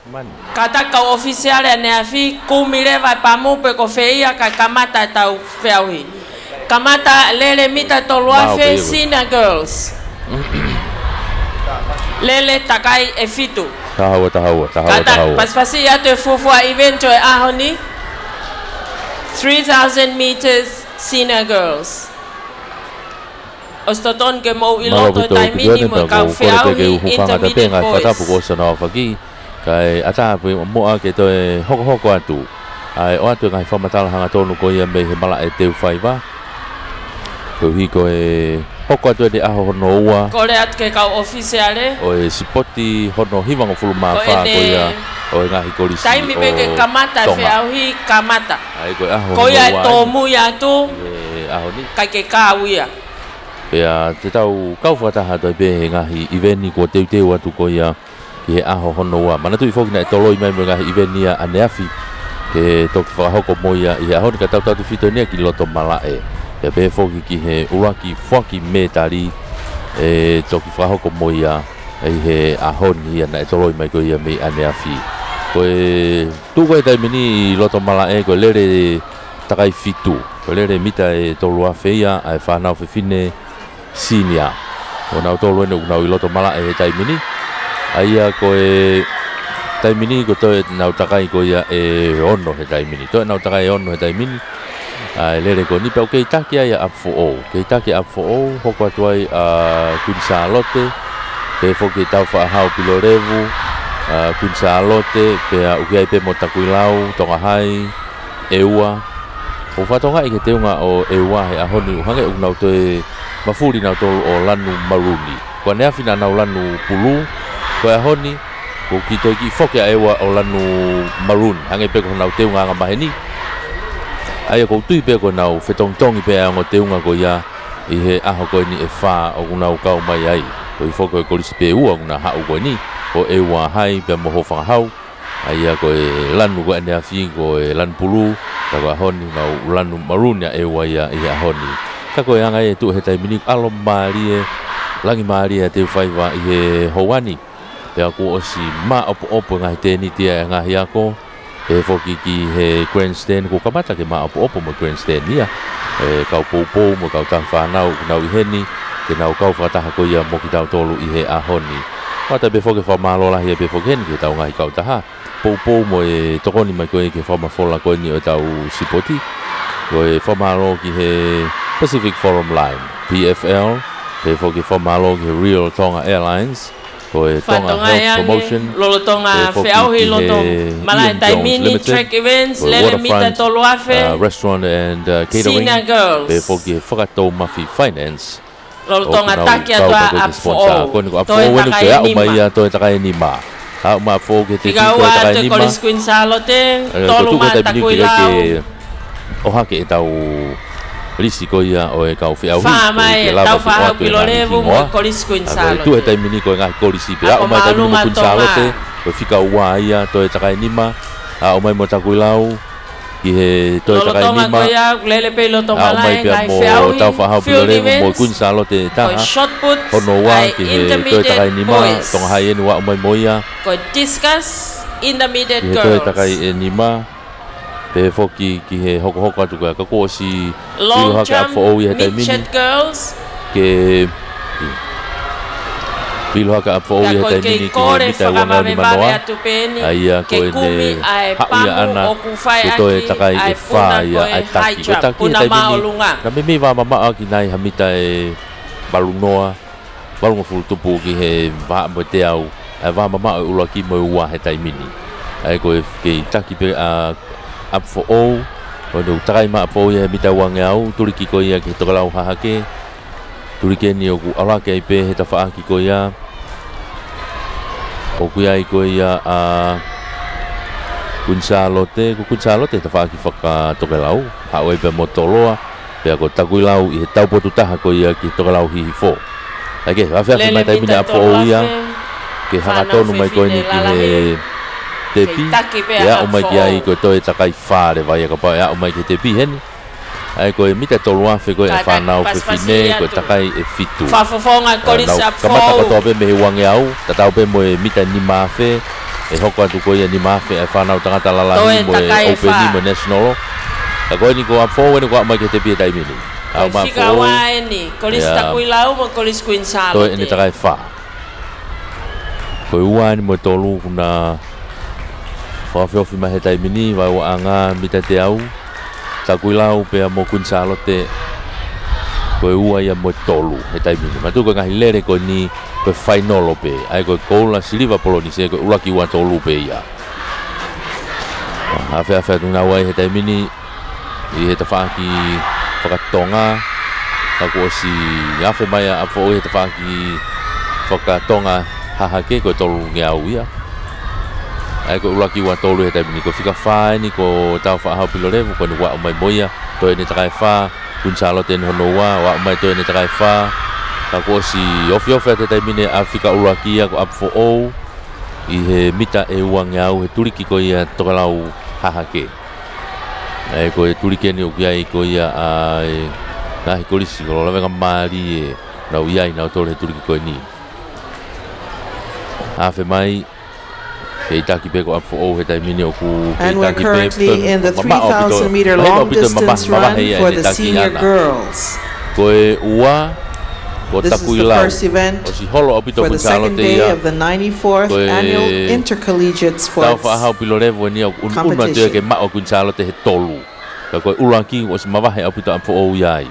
Man. Kata kau ofisial ya neafi kumile vai pamu pe ko feia ka kamata tau feauhi. Kamata lele mita toluafe Sina Girls. Lele takai e fitu. Tahawa. Kata pas-pasi ya te fufua evento e ahoni. 3,000 meters Sina Girls. Ostoton ke mau iloto tai minimo kau feauhi intermediate boys. Kai ata pe mo a ke to hoko atu ai o atu kai formatal hanga tonu ko ia me he mala e teu fai va to hi ko e hoko atu de aho no wa ko le at ke kau officiale o e sipoti hono hiwang fulu ma fa ko ia o nga hi ko lisi tai mi be ke kamata fe au hi kamata ai ko aho ko ia to mu ya tu aho ni kai ke ka uia pe a te tau kau fa ta ha to be nga hi event ni ko teu atu ko ia ke aho hono wa mana tu foki na toloi mai nga evenia aneafi ke tok fa hoko moia ia ho ka tau fito ne ki loto mala e be foki ki he uraki foki metali e tok fa hoko moia e he ahoni na toloi mai ko ia me aneafi ko e tu ko dai mini loto mala e ko lere takai fitu ko lere mita e tolua feia ai fa na fe fine sinia ona toloi no na loto mala e dai mini aia ko e taimini ko to na utakai ko ia e ono he taimini to na utakai ono he taimini ai lere ko ni pe o ke taki ia up for all ke taki up for all hoko atuai Queen Charlotte pe fo ke tau fa hau pilorevu Queen Charlotte pe o ke ai pe motakuilau tonga hai eua o fa tonga i ke teunga o eua he ahoni hange unau to e mafuri na to o lanu maruni ko ne afina na lanu pulu ko ahoni ko kito ki foke ewa o lanu maroon hange pe ko na teu nga maheni ai ko tui pe ko na fetong tong pe ngo teu nga ko ya i he aho ko ni e fa o na ka mai ai ko i foke ko lispe u na ha ko ni o ewa hai pe mo ho fa hau ai ko lanu ko ane afi ko lan pulu ka ko ahoni na lanu maroon ya ewa ya i ahoni ka ko yang ai tu he tai mini alo mari langi mari te faiva i he howani pe ako o si ma opo ngai te ni tia ngai ako e foki ki he grandstand ko kamata ke ma opo mo grandstand ia e kau popo mo kau tang fa nau i heni ke nau kau fa ta ko ia mo ki tau tolu i he ahoni pata be foki fa malo la ia be foki hen ke tau ngai kau ta ha popo mo e tokoni mai ko ke fa ma fola ko ni o tau sipoti ko e fa malo ki he Pacific Forum Line PFL pe foki fa malo ki Real Tonga Airlines Tonga promotion lolo tonga feauhi loto malai taimini track events lele mita toluafe restaurant and catering Sina Girls be foki fakato mafi finance lolo tonga takia toa up for all to takai ni ma to takai ni ma ha ma foki te takai ni ma Queen Charlotte tolu ma takuilau o hake tau Lisi ko ia o e kau fe au fa mai tau fa au pilorevu mo kolis Queen Charlotte tu e tai mini ko nga kolisi pe o mai tai mini Queen Charlotte o fika ua ia to e takai nima o mai mo takuilau ki he to e takai nima lele pe lo tonga lai kai fe au tau fa au pilorevu mo Queen Charlotte ta shot put ono wa ki he to e takai nima tonga hai enu wa mai moia ko discuss intermediate girls to e takai nima pe foki ki he hoko atu ka ko si long jump midget girls ke pilo haka fo ia tai mini ki mita wanga ni manoa aia ko ne ha ia ana to e takai e fa ia ai taki ko taki tai mini na me va mama ki nai hamita e balunoa balungo fulu tupu ki he va mo te au va mama ulo ki mo wa he tai mini ai ko ke taki pe a up for all o do takai ma po ia mita wanga au turiki ko ia ki to lau ha ke turiki ni o ala ke pe he ta fa ki ko ia o ku ia ko ia a Queen Charlotte ta fa ki fa to lau ha o pe motoloa pe ko ta ku lau i tau po tu ta ko ia ki to lau hi fo ake va fa mai ta mina po ia ke ha to no mai ko ni ki he tepi ya o mai ki ai ko to e takai fa le vai ka pa ya o mai ki tepi hen ai ko mita to lua fe ko e fa na o fe fine ko takai e fitu fa fonga ko ri sa fo ka mata ko to be me wang yau ta tau be mo mita ni ma fe e hoko atu ko ia ni mafe e whanau tangata lala Toe ni mo e takai e open ni wha. mo national. A koe ni ko a fō ni ko a mai ke te pia taimini. Au ma Fika fō. wa ni, kolis takui lau mo kolis kuin salo. Toi ene takai wha. Koe ua ni mo tolu kuna whawhiofi mahe taimini, wai wa anga mita te au. Takui lau pea mo kun salo te koe ua ia mo tolu he taimini. Matu koe ngahi lere koe ni koe whainolo pe. Ai koe koula siliva poloni se koe ulaki ua tolu pe ia. Hawhea tuna wai he taimini i he tawhaki whakatonga. Tako o si awhe mai a fo he tawhaki whakatonga hahake koe tolu ngea au ia. Ai koe ulaki ua tolu he taimini. Koe whika whae ni ko tau whaahau pilo revu koe ni wao mai moia. Toi ne takai wha, kun salo ten hono wao mai toi ne takai wha. Tako o si ofi te taimini a whika ulaki ia ko apfo ou. I he mita e ua ngea au he turiki ko ia tokalau hahake. Ai koe turiki ni o kiai ko ia ai ngahi kolisi ko lawenga maari e nau iai nau tole he turiki koe ni. Awhe mai he itaki pe ko apfo ou he taimini o ku And we're currently in the 3,000 meter long distance run for the senior girls. Koe ua ko This is takui the lau first event o si holo apito for the kunsalo second te day ia of the 94th Koe Annual Intercollegiate tau Sports. whaahau pilo revo ni au ununa competition. tue ke mao kunsalo te he tolu. Ka koe ulanki o si mawahe apito apfo ou iai.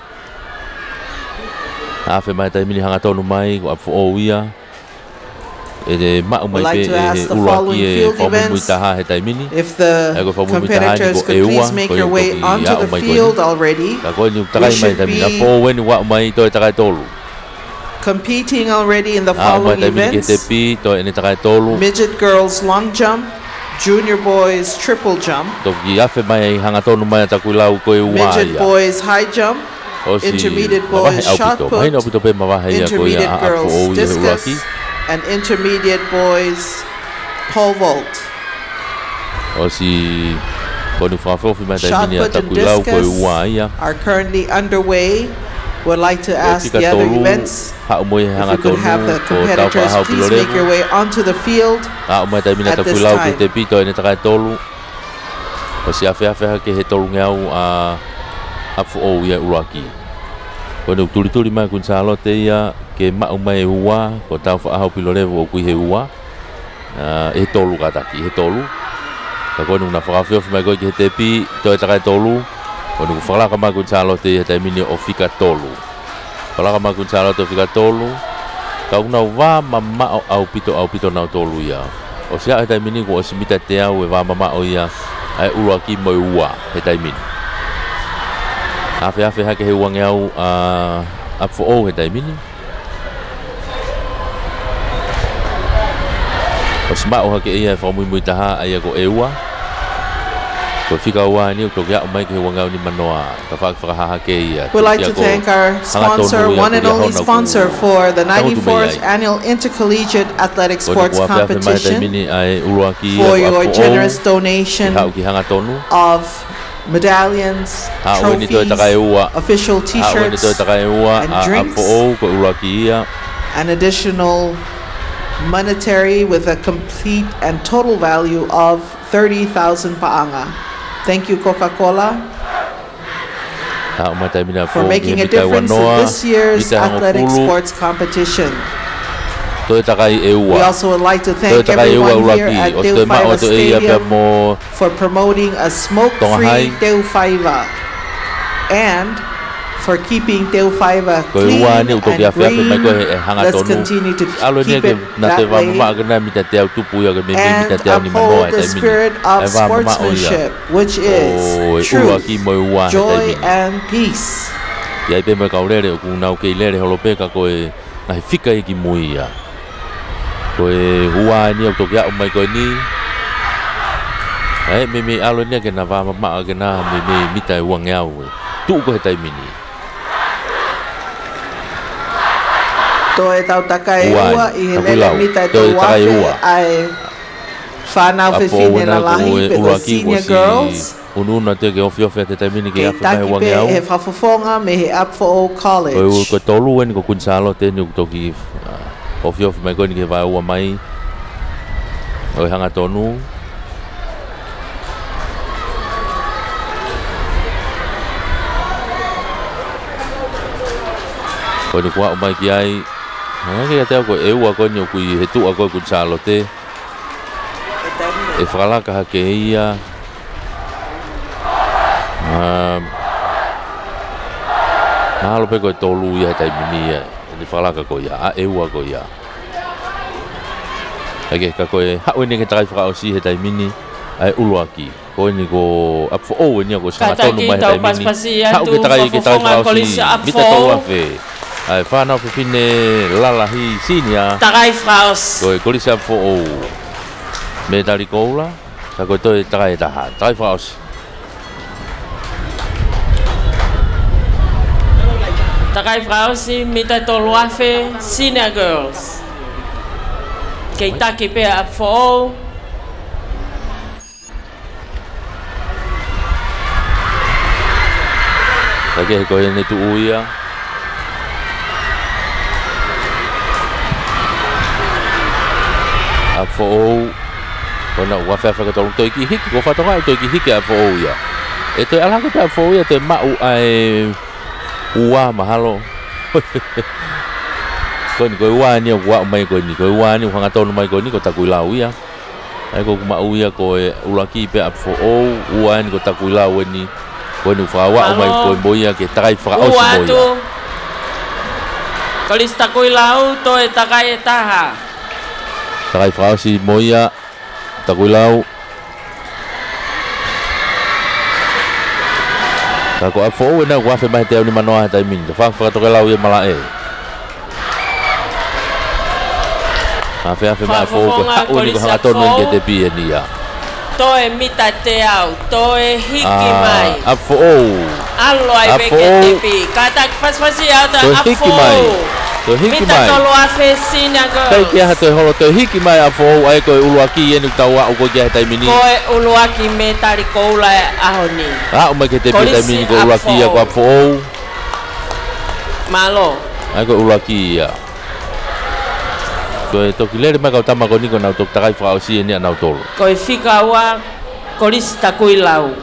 Awhe mai taimini hanga tonu mai ko apfo ou ia. E te mao mai I'd like pe to e ask he the ulaki following e field whamumui events. taha he taimini. If the Ai koe whamumui taha ni competitors ko could e ua. please make Koe your way toki onto ao the mai koe field ni. already. Ka koe ni takai mai should taimini. A be- fō weni wao mai toi takai tolu. Competing already in the A mai following taimini ke te events: pi toi ene takai tolu. midget girls long jump, junior boys triple jump, Toki awhe mai ai hanga tonu mai a takui lau koe ua midget ia. boys high jump, O si intermediate mawahe boys au shot pito. put, Mahina au pito pe mawahe ia koe ia intermediate a apfo ou girls ia he ulaki. discus, and intermediate boys pole vault. O si koni whawhawhi mai Shot taimini a put and takui lau koe discus ua ia. are currently underway. Would like to ask Tika the other tolu, events hau moi he if hanga you could tonu have the ko tau competitors whahau please pilo make your revu. way onto the field. Hau mai taimini a at takui this lau time. ki te pito ene takai tolu. O si awhe hake he tolu ngeau a apfo ou ia ulaki. Kone tuli mai kun salo te ia ke mau mai e ua ko tau whaahau pilo revu o kui he ua. E he tolu kataki, he tolu. Ka kone una whakawhiofi mai koe ki he te pi toi takai tolu. Kone ku whakalaka mai kun salo te ia taimini o whika tolu. Whakalaka mai kun salo te o whika tolu. Ka una wā mamao au pito nau tolu ia. O si he taimini ko o si mita te au e wā mamao ia. Ai ulaki mo ua he taimini. Awhe hake he uange au apfo ou he taimini. O si mao hake ia e whamui taha ai ako e ua. Ko whika ua ni o toki au mai ke he uange au ni manoa. Ka whakahaha ke ia. We'd like to thank our sponsor, one and only sponsor for the 94th Annual Intercollegiate Athletic Sports Competition, for your generous donation of medallions, trophies, official t-shirts, and drinks, an additional monetary with a complete and total value of 30,000 paanga. Thank you, Coca-Cola, for making a difference in this year's athletic sports competition. We also would like to thank everyone here at Teu Whaiva Stadium for promoting a smoke-free Teu Whaiva and for keeping Teu Whaiva clean and green. Let's continue to keep it that way and uphold the spirit of sportsmanship, which is truth, joy, and peace. Koe hua ni au toki au mai koe ni. Me alo ni ke na wā mamaa ke na me mita e uang au. Tu ko he taimini. Toe tau taka e ua i he lele mita e tau wafe ai whanau whiwhine la lahi pe the senior girls. Ununa te ke ofi te taimini ke awhi mai uang au. He whafafonga me he Apfo College. Koe tolu eni ko kunsalo te ni toki ofi mai koe ni ke wā ua mai. o hanga tonu ko ni kwa mai ki ai ke te ko e wa ko ni ku he tu ko ku Charlotte e fala ka ke ia lo pe ko tolu ia tai mini ni fala ka ko ia e wa ko ia ake ka ko ha o ni ke tai fra osi he tai mini ai uluaki ko ni ko up for o ni ko sa tonu mai tai mini ha o ke tai fra osi mita to afe ai fa na fine lala hi sinia tagai fraus ko li sa for o me dali ko la ka ko to tagai fraus tagai fraus mita to afe senior girls Keitaki pe up for all. Lagi ko yan itu uya. Up for all. Kona wafa fa ka tolong to iki hiki ko fa to ka to iki hiki up for all ya. Ito ala ko up for all ya te mau ai uwa mahalo. Ko ni ko wa ni wa mai ko ni ko wa ni hanga tonu mai ko ni ko takuilau ya ai ko ma uya ko ulaki pe up for all wa ni ko takuilau ni ko ni fa wa mai ko boya ke takai fra o boya ko lis takuilau to e takai taha takai fra si moya takuilau ka ko up for all na wa fe mai te ni manoa ta min fa to lau ya malae Afe mai fo ko o ni ko hanga tonu ke te pi ni ya. To e mita te au, to e hiki mai. A fo o. Allo ai be ke te pi. Kata pas ya ta a fo. To hiki mai. Mita to lo afe sina go. Kai ke ha to holo to hiki mai a fo ai ko uluaki e ni tawa o ko ke ta mini. Ko e uluaki me tari ko ula a honi. O mai ke te pi ta mini ko uluaki ko a fo. Malo. Ai ko uluaki ya. Ko to kilere ma ka tama ko ni ko na to takai fra osi ni na tolo ko fika wa ko lista kuilau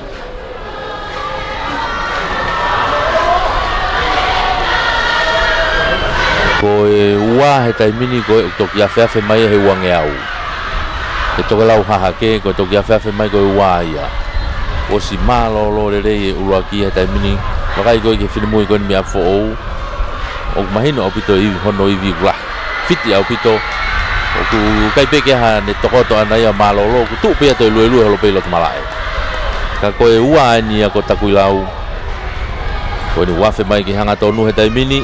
ko wa he tai mini ko to ya fa mai he wang yau e to lau ha ke ko to ya fa mai ko wa ya o si malo lo le uruaki he tai mini ma kai ko ke filmu ko mi afo o mahino opito i hono i vigla fiti opito o ku kai peke ha ne tokoto ana ia malolo ku tu pe to lu lo pe lo malai ka ko e ua ni ko takuilau ko ni wafe mai ki hanga tonu he tai mini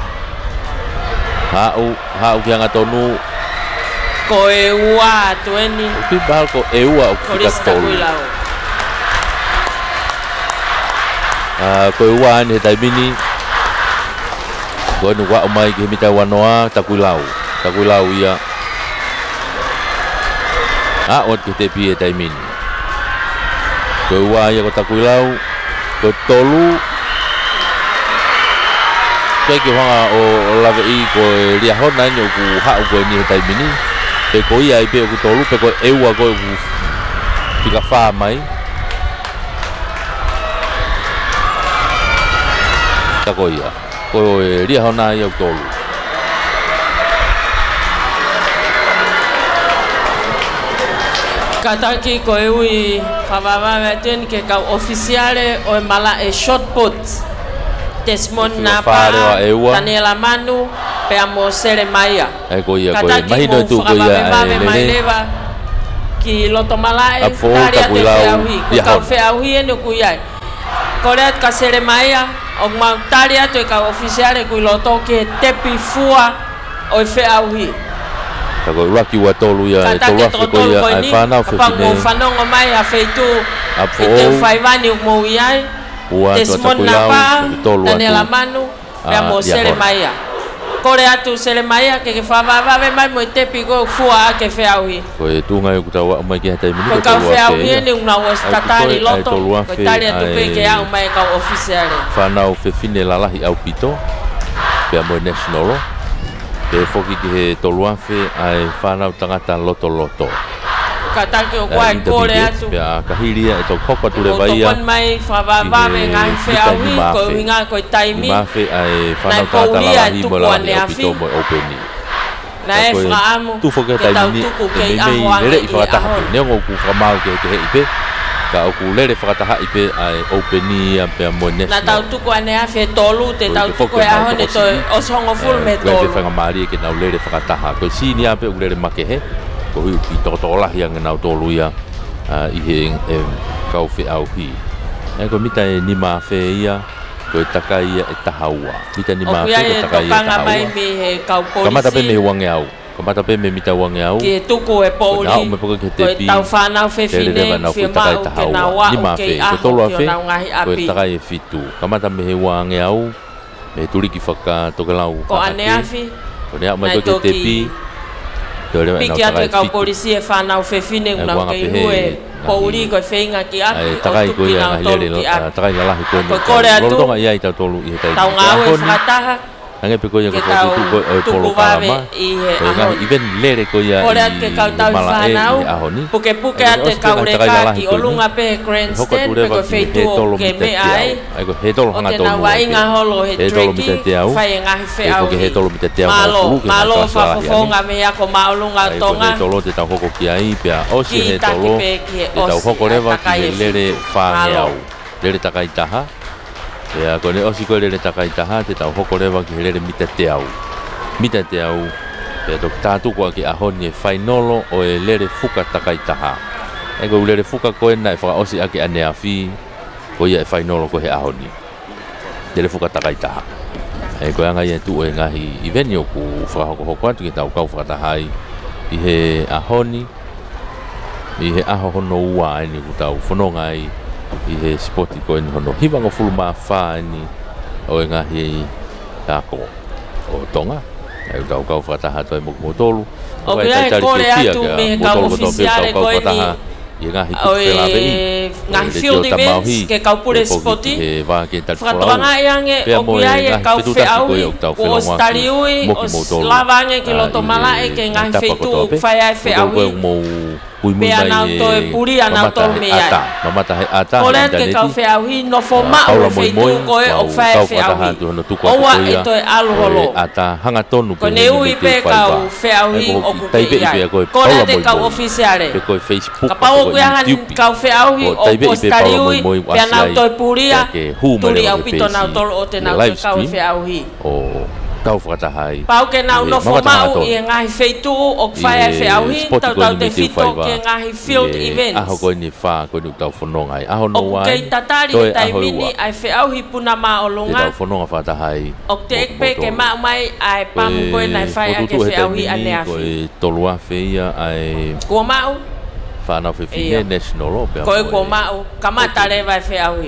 ha u ki hanga tonu ko e ua to ni ki bal ko e ua o ki tolu ko e ua ni he tai mini ko ni wa mai ki mita wanoa takuilau ia o ke te pie tai mini ko wa ia ko takuilau ko tolu ke hanga o lave i ko ria hona ni ku ha ko ni tai mini pe ko ia i pe ko tolu pe ko e wa ko fica fa mai ta ko ia ko ria hona ia tolu Kataki ko eui favava ten ke ka oficiale o mala e shot put tesmon na pa Daniela Manu pe amo sere maia ko ia ko imagino tu ko ia leva ki loto mala e taria te aui ko fe aui no ku ia koreat ka sere maia o taria to ka oficiale ku loto ke tepi fua o fe aui ko lucky wa tolu ya tolu ko ya ai fana fe fine fana ngo mai a feitu e fai vani mo ia desmon na pa Daniela Manu pe mo sele mai korea tu sele mai ke fa va mai mo te pigo fua ke fe aui ko e tu ngai ku tawa mai ke ta mini ko fe aui ni una was tatari loto ko tari tu pe ke au mai ka oficiale fana o fe fine la lahi au pito pe mo national e foki ki he toluafe ai whanau tangata loto katake o kwa kore atu. Pea kahiria e tau koko ture vai ia. Kon mai whawawā me ngai whiawi ko hinga ko taimi. Mafe ai whanau tata lalahi mo lalahi au pito mo openi. Na e whaamu ke tau tuku kei ahoanga i ahon. Neongo ku whamau ke he ipe. Ka oku lere whakataha ipe ai openi ia pea mo nesno. Na tau tuku ane awhi tolu te tau tuku e ahon e toi osongo full me tolu. Koe whangamari ke nau lere whakataha. Koe sini ape u lere make he. Ko hui ki tokotolahi ange nau tolu ia i he kau whi au hi. E ko mita e nima whe ia, ko e taka ia e tahaua. Mita nima whe ko taka ia e tahaua. O kuia e tokanga mai me he kau polisi. Kamata pe me wange au. Kamata pe me mita wange au. Ki e tuku e poli. Ko me poka ke te pi. Ko e tau whanau whe fine, whi mau ke na wa o kei aho ki o nau ngahi api. Ko e taka e fitu. Kamata me he wange au. Me turiki whaka tokelau. Ko ane awhi. Ko ne au me poka ke te pi. Piki atu e kau polisi e whanau whewhine unau kei hue pouri koe whenga ki atu o tuki nau tolu ki atu. Takai lalahi koe ni. Koe kore atu. Lorotonga ia i tau tolu i he tai. Tau ngau e whakataha. Nange pe koe ia koe tuku e polo kalama. Koe ngahi iven lere koe ia kore atu ke kau tau whanau. Puke puke atu e kau reka ki olunga pe grandstand. Pe koe wheitu ke me ai. O te nau wainga holo he drinki. Whai e ngahi wheau hi. Malo whafofonga me ako maolunga tonga. He tolo te tau hoko ki ai. Pea osi he tolo. Te tau hoko rewa ki he lere whangeau. Lere takai taha. Pea kone osi koe lere takai taha. Te tau hoko rewa ki he lere mita te au. Mita te au. Pea tok tātu kua ki ahoni e whainolo o e lere fuka takai taha. Ego lere fuka koe na e whaka osi ake ane a whi. Ko ia e whainolo ko he ahoni. Lere fuka takai taha. E koe anga ia tu e ngahi i veni o ku whakahoko atu ki tau kau whakatahai i he ahoni, i he aho hono ua ni ku tau whanonga i he spoti koe ni hono hiwanga fulu maa wha ni o e ngahi tako o tonga. E tau kau whakataha toi moku motolu. O kia e kore atu me kau ofisiare koe ni ngahi field events ke kau pure spoti. Whakatoanga e ange o kia e kau whiaui o stariui o lavange ki loto malae ke ngahi wheitu o whai ai whiaui. Pea nau toe puri anau tolu me ai. Kore ke kau whiaui no fo mao o wheitu koe o whai whiaui. Owa e toe aluholo. Ko ne ui pe kau whiaui o kuke iai. Kore te kau ofisiare. Ka pao kuia han kau whiaui o postariui. Pea nau toe puria. Turi au pito nau tolu o te nau te kau whiaui. Kau whakatahai. Pau ke nau no whamau i ngahi wheitu o whai ai whiauhi. Tau te whito ke ngahi field events. Aho koe ni wha, koe ni tau whanonga ai. Aho no wai. O kei tatari e taimini ai whiauhi puna maa o lunga. Te tau whanonga whakatahai. O te ekpe ke maa mai ai pamu koe nai whai ake whiauhi ane afi. Koe tolua whia ai... Kua mau? Whanau whiwhine national o. Koe kua mau. Kamatare vai whiauhi.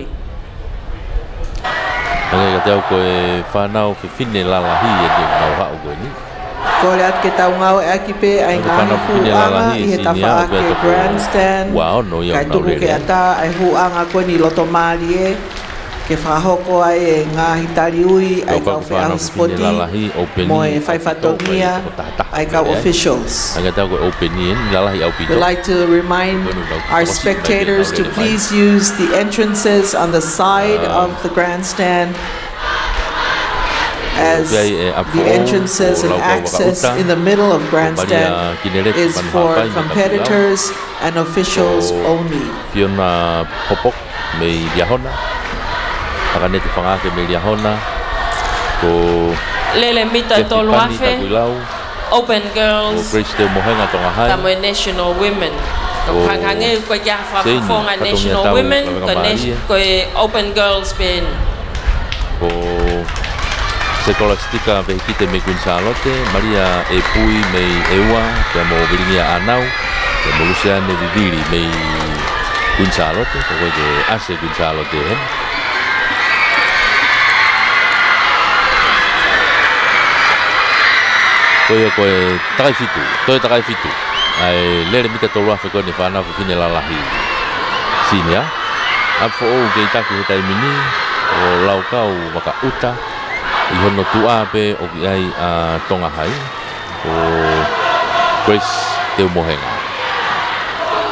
Ngai ka tau koe whanau whiwhine lalahi e te nau hao koe ni. Kore at ke tau ngau e aki pe ai ngahi huanga i he tawha ake grandstand. Kai tuku ke ata ai huanga koe ni loto maari e. Ke whahoko ai e ngahi tariui ai kau whiahi spoti. Mo e whaifatongia ai kau officials. We'd like to remind our spectators to please use the entrances on the side of the grandstand, as the entrances and access in the middle of grandstand is for competitors and officials only. Fiona Popok me Liahona. Akanete whangake me Liahona. Ko Lele mita tolu afe. Open Girls. Kamo National Women. Kangange ko ya whafonga National Women. Ko Open Girls ben. Ko Sekolastika vehikite me Queen Charlotte, Maria e pui me eua, te mo viringia anau, te mo Luciane viviri me Queen Charlotte, ko ke ase Queen Charlotte hen. Koe takai fitu, toi takai fitu. Ai lere mita tolu afe koe ni whanau whiwhine lalahi. Sinia, apho o ke itaki he taimini, o laukau waka uta, I hono tua pe o ki ai a tonga hai o Grace Teo Mohenga.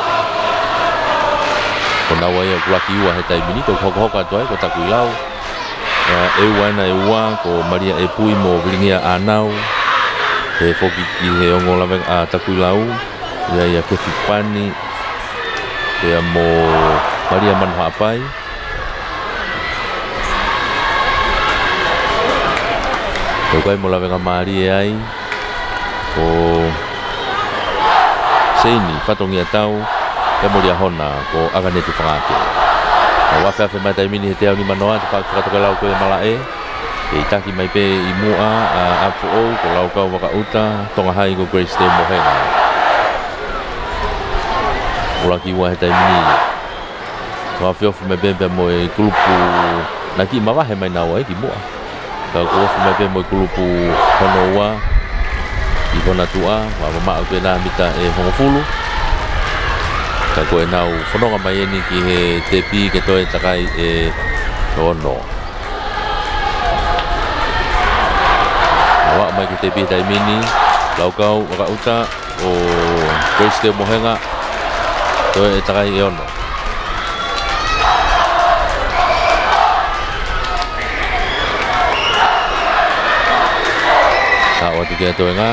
Kona wai o kulaki ua he taimini ko hoka toai ko taku lau. E wana e ua ko Maria e pui mo vilingia anau. He foki ki he ongo lawe a taku lau. Ia ke Fipani. Ia mo Maria Manha Apai. Ko kai mo lawe ngamari e ai. Ko Seini fatongia tau. Ia mo lia hona ko aganeti whangake. Wa whawhi mai taimini he te au ni manoa. Te whakatoka lau koe malae. E itaki mai pe i mua a Apo ko lau kau waka uta. Tonga hai ko Grace Te Mohenga. Ulaki ua he taimini. Ka whiofu mai pe mo e kulupu. Naki mawahe mai naua e ki mua. Ka whiofu mai pe mo e kulupu hono ua. I hona tua. Wa mama au pe na mita e hongofulu. Ka koe nau whanonga mai eni ki he tepi ke toe takai e hono. Awak mai ki tepi taimini. Lau kau waka uta o Grace Te Mohenga. Toe takai e hono. Ka o tiki atoe ngā.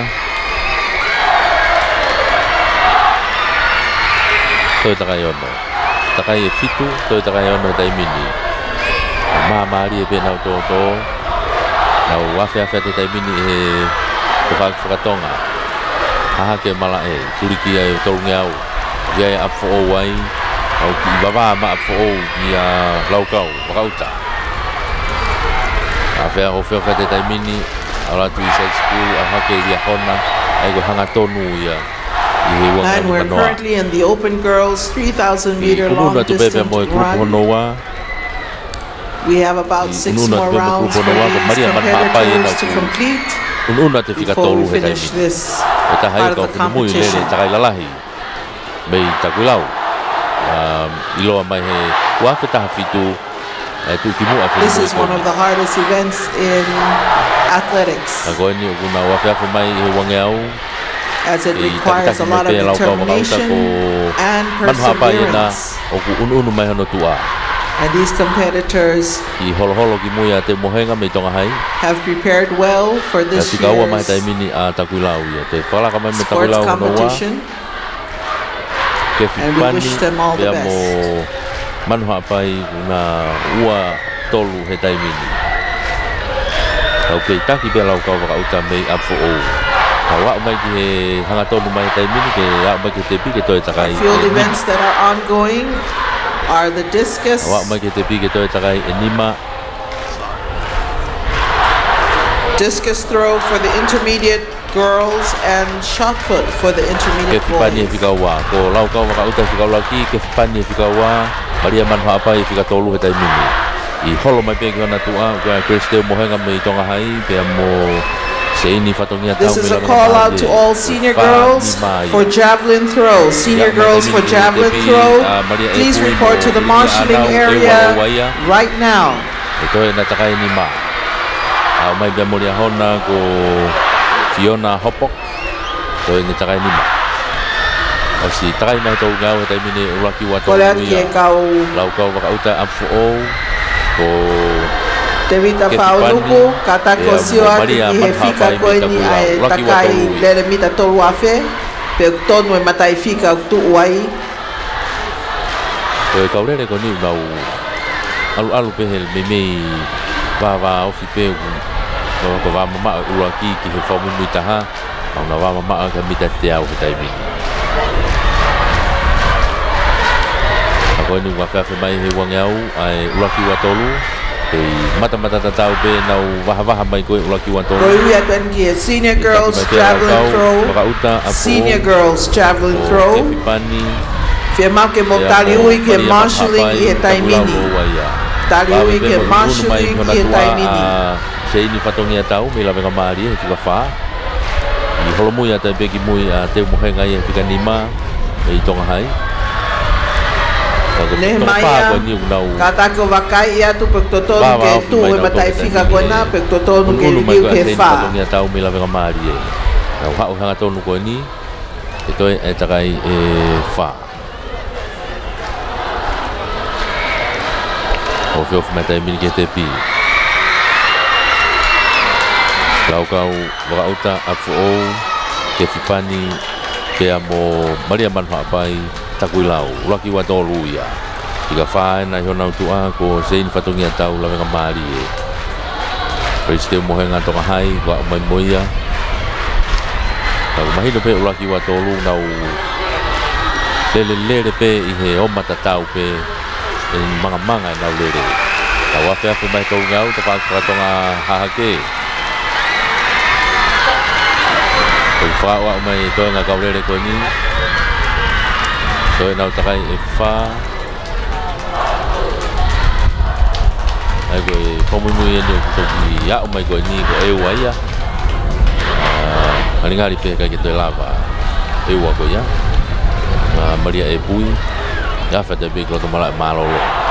Toi takai ono. Takai e fitu, toi takai ono taimini. Maamari e penau tō. Nau wawhia te taimini e te whakatonga. Aha ke mala e, turiki ai o tolungi au. Ia e apfo o wai. Au ki wawa ma apfo o ki a laukau, wakauta. Awhia o whiawhia te taimini. Auratu i side school, aha ke ia hona. Ai go hanga tonu ia. And we're currently in the Open Girls 3,000 meter long distance run. We have about 6 more rounds for these competitors to complete before we finish this part of the competition. This is one of the hardest events in athletics, as it requires a lot of determination and perseverance. And these competitors have prepared well for this year's sports competition, and we wish them all the best. Field events that are ongoing are the discus, discus throw for the intermediate girls, and shot put for the intermediate boys. This is a call out to all senior girls for javelin throw. Senior girls for javelin throw, please report to the marshalling area right now. Fiona Hopok, Tevita Faunuku, Katako Siwa, Fika Koini, Takai, Leremita Toluafe, Pekton, Matai Fika, Tuai. Kaulere ko ni nau alu pehel meme va ofipe ko va mama ulaki ki he fa mu taha na va mama ka mita te au tai mi ko ni va fa mai he wang au ai ulaki wa tolu e mata tau be na va mai ko ulaki wa tolu senior girls javelin throw, senior girls javelin throw. Firma ke mo taliui ke marshalling i e taimini. Taliui ke marshalling i e taimini. Sei ni fatongia tau me la venga mari e fika fa. I holomu ya te begi mui a te mohenga i fika nima e tonga hai. Ne maya katako wakai ia tu pektoton ke tu e matai fika kona pektoton ke liu ke fa. Fatongia tau me la venga mari e. Au hau hanga tonu ko ni. E toi e takai e fa. o feo mai tai mini ke te pi lau kau wakauta afu o ke fipani ke amo Maria manfa pai takui lau laki wa tolu ia tika fai na hona tua ko sein fatungia tau la nga mali e Preste mohenga toka hai wa mai moia tau mahi pe laki wa tolu nau lele pe i he o matatau pe en manga nau lele tau afe mai tau ngau te fa tonga hahake fa wa mai to nga ka lele ko ni to nau takai e fa ai go ko mu ye ni ko ni ya mai go ni ko e wa ya ali ngali pe ka ke to lava e wa ko ya Maria e pui ya fa te be ko to malo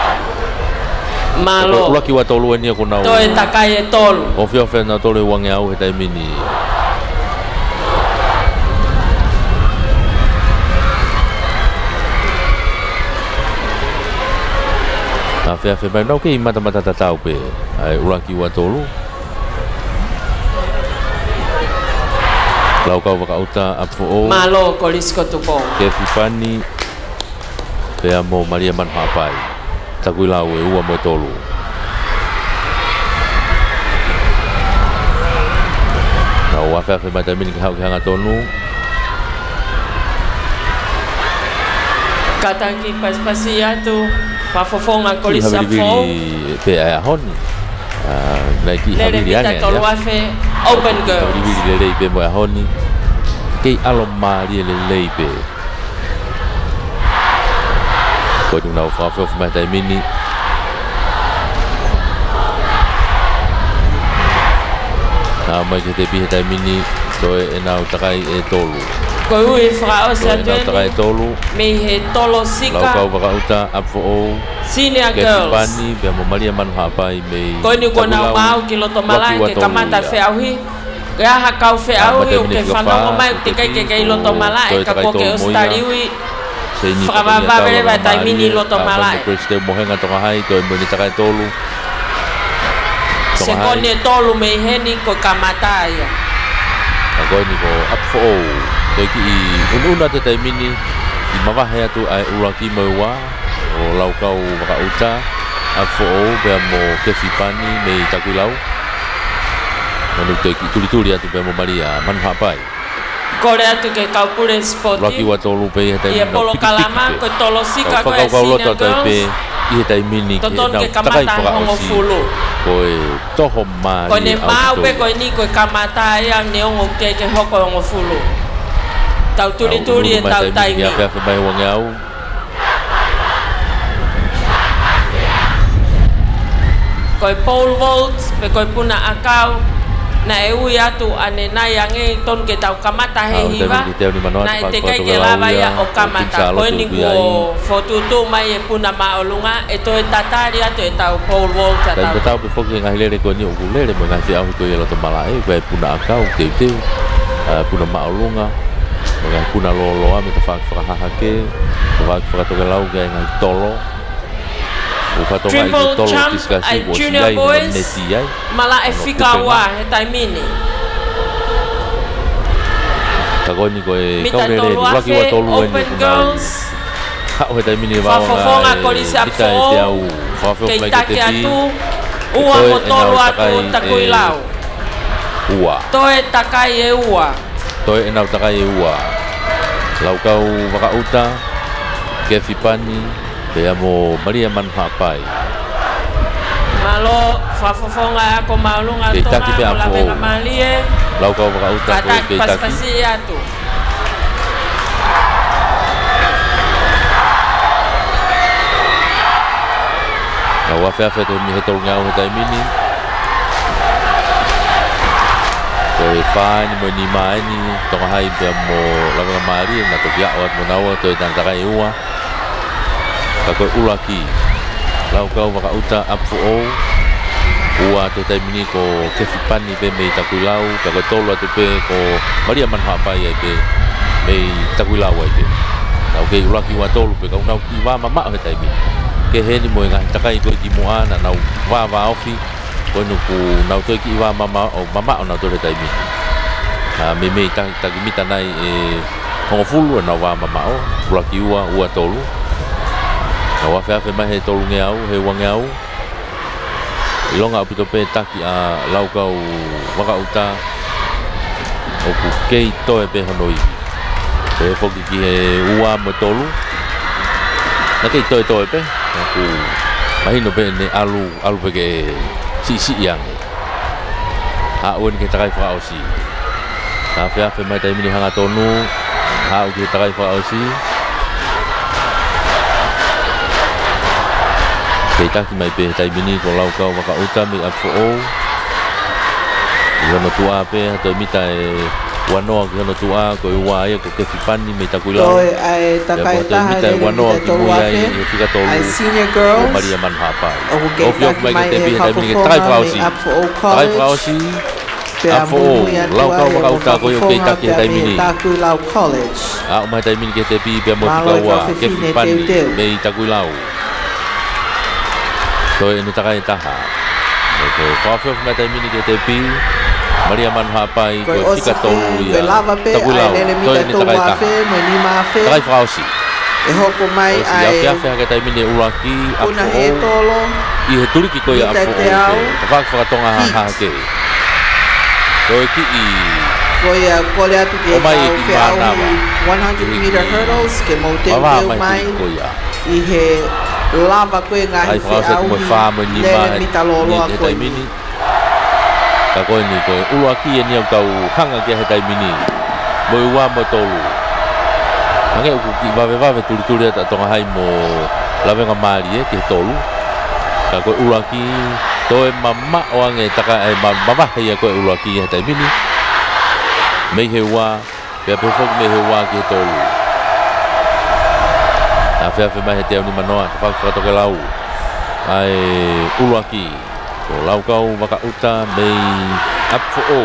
laki wa tolu ni ko nau to e takai e tolu o fio fe na tolu wa ngau he tai mini Fe mai no ke mata tau pe ai uraki wa tolu lau kau wakauta apu o malo kolisko tupo ke fipani pe amo Maria manfa pai takui lau e ua mo tolu na wa fe mai tamini ke hau ke hanga tonu kataki pas-pasia tu Pafofonga kolisa fo pe a hon lagi hari dia ya open girls le pe mo honi ke aloma le pe ko tu na fa mai tai mini mai ke te bi tai mini to e na takai e tolu ko ui fra o sa tolu me he tolo sika lau kau wakauta apu o senior girls pani be mo Maria manfa pai me ko ni ko na mau kilo to malai ke kamata fe auhi ga ha kau fe auhi o ke fano mai te kai ke lo to malai ka ko ke ostariwi fra va bele va tai mini lo to malai Preste mohenga to hai to mo ni takai tolu se ko ni tolu me heni ko kamata ya ko ni ko apu o to ki ununa te tai mini i mawahe atu ai uraki maua o lau kau wakauta afu o bea mo kefipani me takui lau manu te ki tuli atu bea mo Maria manfa pai kore atu ke kau pure spoti laki wa tolu pe tai ia polo kalama ko tolo sika ko e sina girls i tai mini ke nau takai hongo fulu ko e toho mai ko ne mau pe ko ni ko kamata ia ne ongo ke hoko hongo fulu tau tuli e tau tai mi ia fa mai wang au koi pole vault pe koi puna akau na e ui atu ane nai ange ton ke tau kamata he hiwa na e te kai ke lava ia o kamata koi ni ko fotutu mai e puna maolunga e to e tatari atu e tau pole vault atau tau pe foki ngai lere ko ni o lere mo ngai au ko ia lo to malai pe puna akau te puna maolunga Mga kuna lolo ami te whakahake, whakatoke lau gai ngai tolo. Triple champ ai junior boys, mala e whikawa he taimini. Kagoni ko e kaurere, waki wa tolu open girls. Hao he taimini wao whafofonga kolise a fo, kei take atu, ua mo tolu atu takui lau. Ua. Toe takai e ua. Toi enau takai ua lau kau wakauta kefipani pe amo Maria manfa pai malo fafofonga ako maulunga to la venga malie lau kau wakauta ko ke taki atu lau afe to mi hetol ngau hetai mini Koi fai ni mo ni mai ni tonga hai pe mo la ga mari na to ya wat mo nawa to dan takai ua ka ko ulaki lau kau waka uta apu o ua te tai mini ko kefipani pe me takui lau ka ko tolu atu pe ko Maria manfa pai pe me takui lau ai pe lau ke ulaki wa tolu pe ka unau ki wa mama he tai mini ke he ni mo nga takai ko ki mo ana na wa ofi ko no ku na to ki wa mama o na to le tai mi me ta mita nai hongo fulu na wa mama o pula ki ua tolu na wa fa mai he tolu nge au he wa nge au ilonga apito pe taki a laukau waka uta o ku kei toe pe honoi pe foki ki he ua mo tolu na kei toe pe na ku mahino pe ne alu pe ke si yang ha uen ke takai fa osi na fa mai tai mini hanga tonu ha o ke takai fa osi kita ki mai pe tai mini ko lau kau waka uta mi afo o yo no tua pe to mi tai wano ki no tua ko wa ya ko ke fipani me ta ku lau ai takai ta mi tai wano ki mo ya i fika to ai senior girls Maria man hapa o ke mai te bi tai fa osi afo lau kau waka uta ko yo ke ta ki tai mini ta ku lau college a mai tai mini ke te bi be mo fika wa ke fipani me ta ku lau to ini takai taha ko fa mai tai mini ke te pi Maria man hapai ko fika tolu ya takulau to ini takai taha takai frausi e hoko mai ai ya ke tai mini ulaki una he tolo i he tuli ki ko ya fa fa tonga ha ke to ki i ko ya ko le atu ke fe au 100-meter hurdles ke mo te mai i he lava ko nga ai fa se mo fa mo ni ma ni tai mini ka ko ni ko ulaki ni au tau hanga ke he tai mini mo wa mo tolu ange ku ki va tuli ta tonga hai mo lave nga mali ke tolu ka ko ulaki to e mama o ange taka ai mama he ko ulaki he tai mini me he wa pe fo me he wa ke tolu a fe mai he te ni manoa fa to ke lau ai ulaki ko lau kau waka uta mei apfo o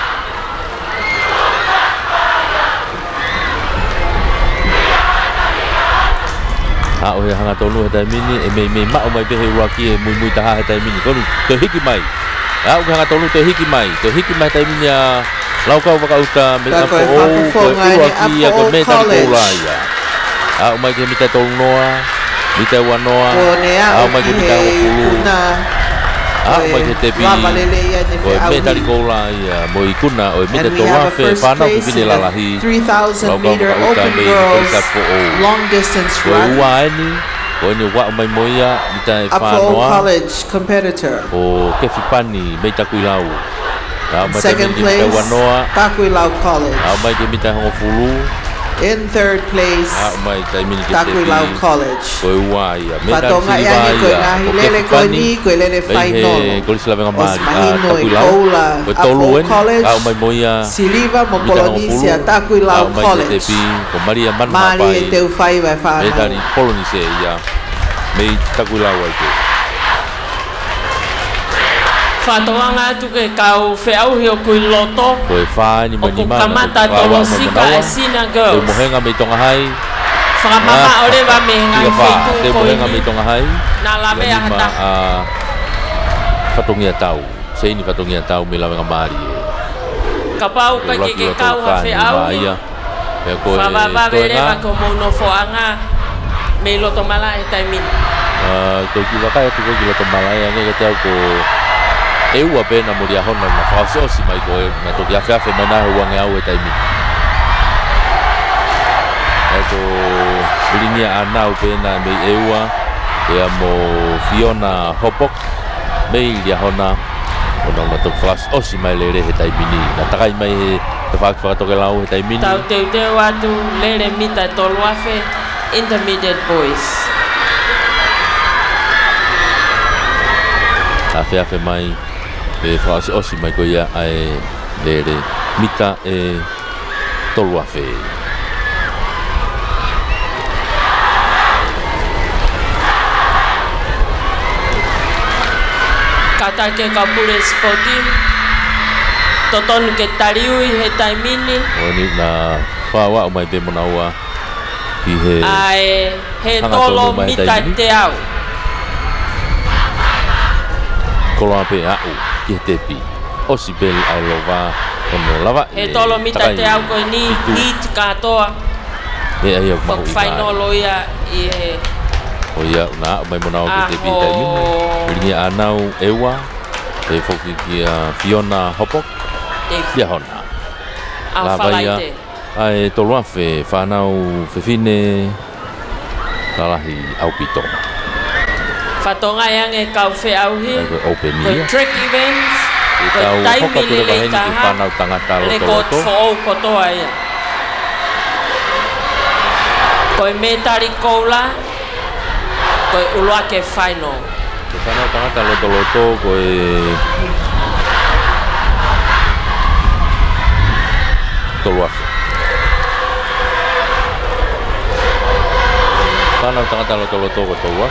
ha o hanga tonu he tai mini e me ma o mai be he ulaki e mui ta he tai mini ko te hiki mai ha o hanga tonu te hiki mai tai mini a lau kau waka uta mei apfo o ko ulaki a ko me ta ko ya a mai ke mita tolu noa mita wanoa a mai ke mita fulu a mai ke te bi o me tali kola ia mo ikuna o mita tola fe pana ku bine lalahi 3000-meter open girls long distance run o ani o ni wa mai moia mita fanoa college competitor o ke fipani mita kuilau second place Takuilau College a mai ke mita ho fulu in third place Takuilau College Fatonga yani ko ngahilele ko ni ko lele final Takuilau College Siliva mo Polonesia Takuilau College Mali teu fai vai fa Metani Polonesia ya me Takuilau ai Fatoanga tu ke kau feau hio kui loto. Koe fa ni mani ma. Kamata tolo sika esina girls. Te mohenga me tonga hai. Whakamama ore wa me ngai whetu te mohenga me tonga hai. Na lame a hata. Fatongia tau. Sei ni fatongia tau me lawe ngamari. Kapau ka ke kau ha feau. Whamama vere wa ko mono foanga. Me loto mala e taimin. Ko ki waka tu ko ki loto mala e nge te au ko eu apena moria hona na fase o si mai ko na to ya fa mai na huang au e taimi eto linia ana upena me eua e mo Fiona Hopok me ya hona ona na to flash o si mai lere he taimi ni na takai mai te fa to ke lau he taimi ni tau te watu lere mita to luafe intermediate boys afe mai e frase osi mai ko ia ai lere mita e tolu afe kata ke kapure spoti toton ke tariui he taimini oni na fawa mai be monaua ki he ai he tolo mita te au Koloa pe au ki te pi. Osibel ai lova ono lava. E tolo mita te au ko ni hit katoa. E ai au mau. Final ia e o ia na mai mona o te pi tai ni anau ewa e foki ki Fiona Hopok ia hona a falaite ai tolua fe fanau fe fine lalahi au pito fatonga yang e kau fe au hi ko track events ko taimi le le fanau tangata lo to fo ko to ai ko metari kola ko ulua ke final ke fanau tangata loto ko tolua fanau tangata loto ko tolua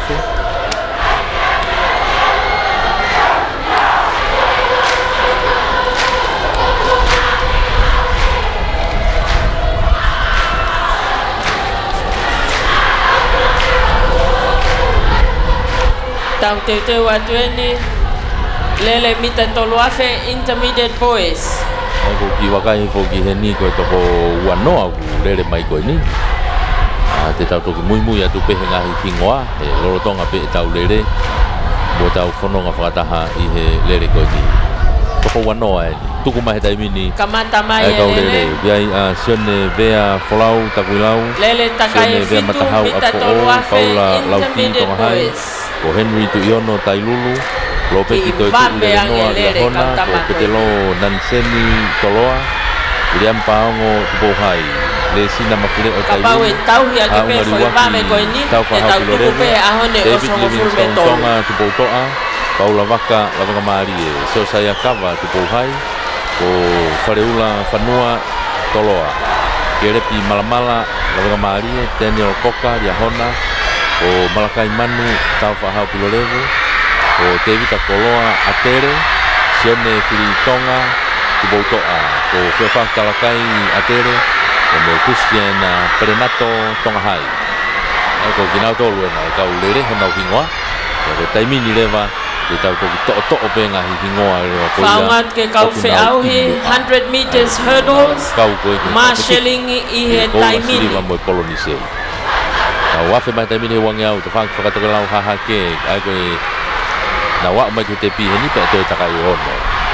tau te watu eni lele mita tolu afe intermediate boys ko ki wakai foki heni ko to ko wanoa ku lele mai ko ni te tau toki mui atu pe nga hingoa e lolotonga pe tau lele mo tau fono nga whakataha i he lele ko ni to ko wanoa e tuku mai tai mini kamata mai e lele biai sione vea folau takuilau lele takai fitu mita tolu afe intermediate boys ko Henry tu iono tailulu lope kito itu noa dia hona ko petelo nanseni toloa iliam paongo bohai le sina mafule o tailulu tau hi ake pe foi mame ko ni tau tu pe ahone oso fulmeto tonga tu botoa Paula Vaka lava mari so saya kava tu bohai ko fareula fanua toloa kerepi malamala lava mari Daniel Koka dia hona o Malakai Manu tau whahau pilorevo o Tevita Koloa Atere Sione Filitonga Tuboutoa o Whiawhak Talakai Atere o mo Christian Perenato Tongahai ko kinau tolu ena e kau lere honau hingoa o taimini lewa te tau toki to'o penga hi hingoa whaungat ke kau whiau hi 100 meters hurdles marshalling i he taimini ko mo polonise na wafe mai tai mini wang yau te whang whakatokelau haha ke ai koe na wak mai te pi heni pe toi takai ono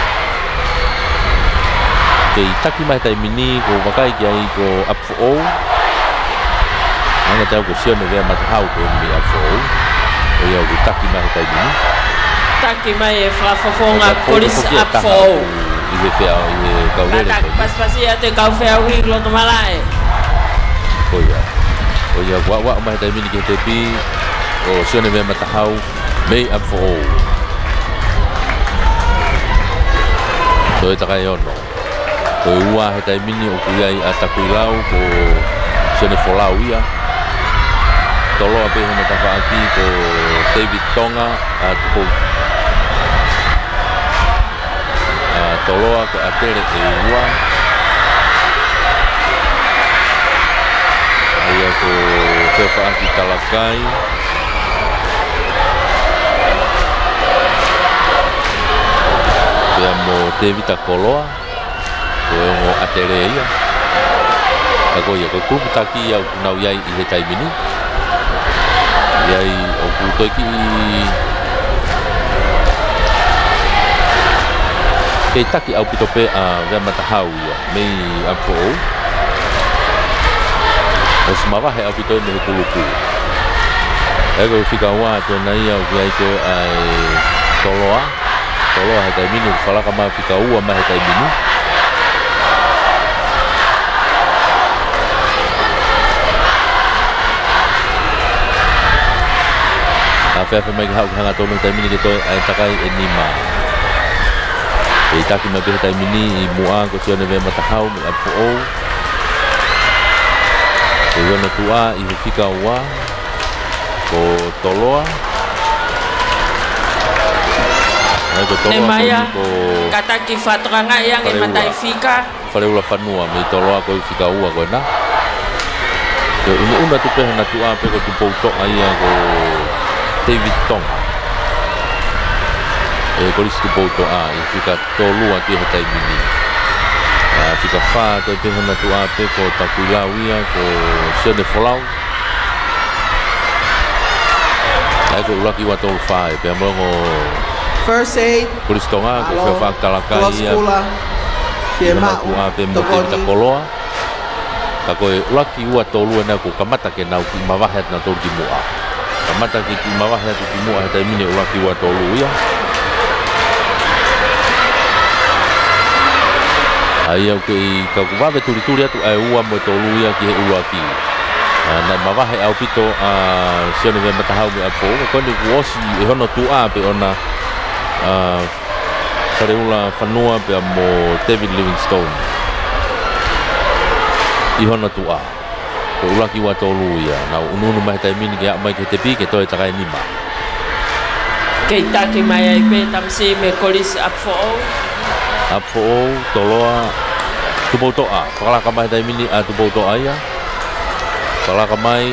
ke taki mai tai mini ko wakai ki ai ko up for all anga tau ko sione vea matahau ko mi up for all o iau ko taki mai tai mini taki mai e whafofonga police up for all i he whea i he kaurere tatak paspasi ate kau whea hui kloto malai o iau o ia wa mai tai mini ke te pi o sione me matahau mei up for all to e takai ono to e ua he tai mini o kuiai a takuilau ko sione folau ia tolo ape he matawhaaki ko David Tonga a tupo toloa ko atere e ua ia ko Whiawhaki Talakai pea mo Tevita Koloa ko e mo atere ia ako ia ko kupu taki au kunau iai i he taimini iai o kutoiki kei taki au pitope a vea matahau ia mei apo ou o smawahe au pito me he kuluku ego whika ua to nai au ki aiko ai toloa he taimini whalaka maa whika ua ma he taimini a whewha mai ki hau ki hanga tonu he taimini ke toi ai takai e nima e taki mai he taimini i mua ko sione vea matahau me apo ou e iona tua i he whika ua ko toloa ne maya kataki whatoranga iang e matai whika whareula whanua me toloa ko i whika ua koe na e una tupe hana tua pe ko tupou toa ia ko David Tonga Kolis tu poto a fika tolu atu he tai mini fika fa to pe hona tu ape ko takuila uia ko sene folau ai ko laki wa tolu fa pe mo first aid Kolis tonga ko fa talakai ia firma u ape mo ta koloa ka ko laki wa tolu na ko kamata ke na ki mawahet na tolu ki mua kamata ki mawahet ki mua tai mini laki wa tolu ia ai au ke ka kuwa turi atu ai ua mo tolu ia ki he ua ki na mawahe au pito sione me matahau me apo ko ni kuosi e hono tu a pe ona Fareula fanua pe mo David Livingstone i hono tu a ko ula ki wa tolu ia na unu mai tai mini ke mai ke te pi ke toi takai nima ke taki mai ai pe tamsi me Kolis Apo toloa tuboto a kala kamai tai mini a tuboto aya kala kamai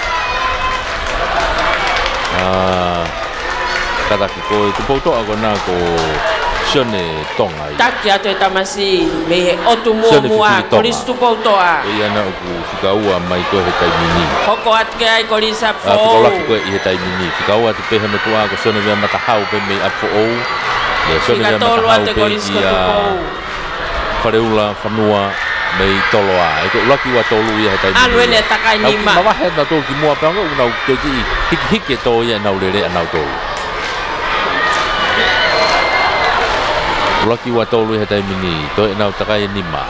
kata ko tuboto a ko na ko sione tonga taki atu tamasi me otumu mua Kolis tuboto a ia na ku fikaua mai ko he tai mini hoko at ke ai Kolis Apo ko laki ko he tai mini fikaua tu pe hana tua ko sione me matahau pe me Apo ya sione me matahau pe ia Fareula fanua mei toloa e ko laki wa tolu ia tai anu ne takai nima ma he na to ki mua pa ngo na to ki hik to ia na lere na to laki wa tolu ia tai mini to na takai nima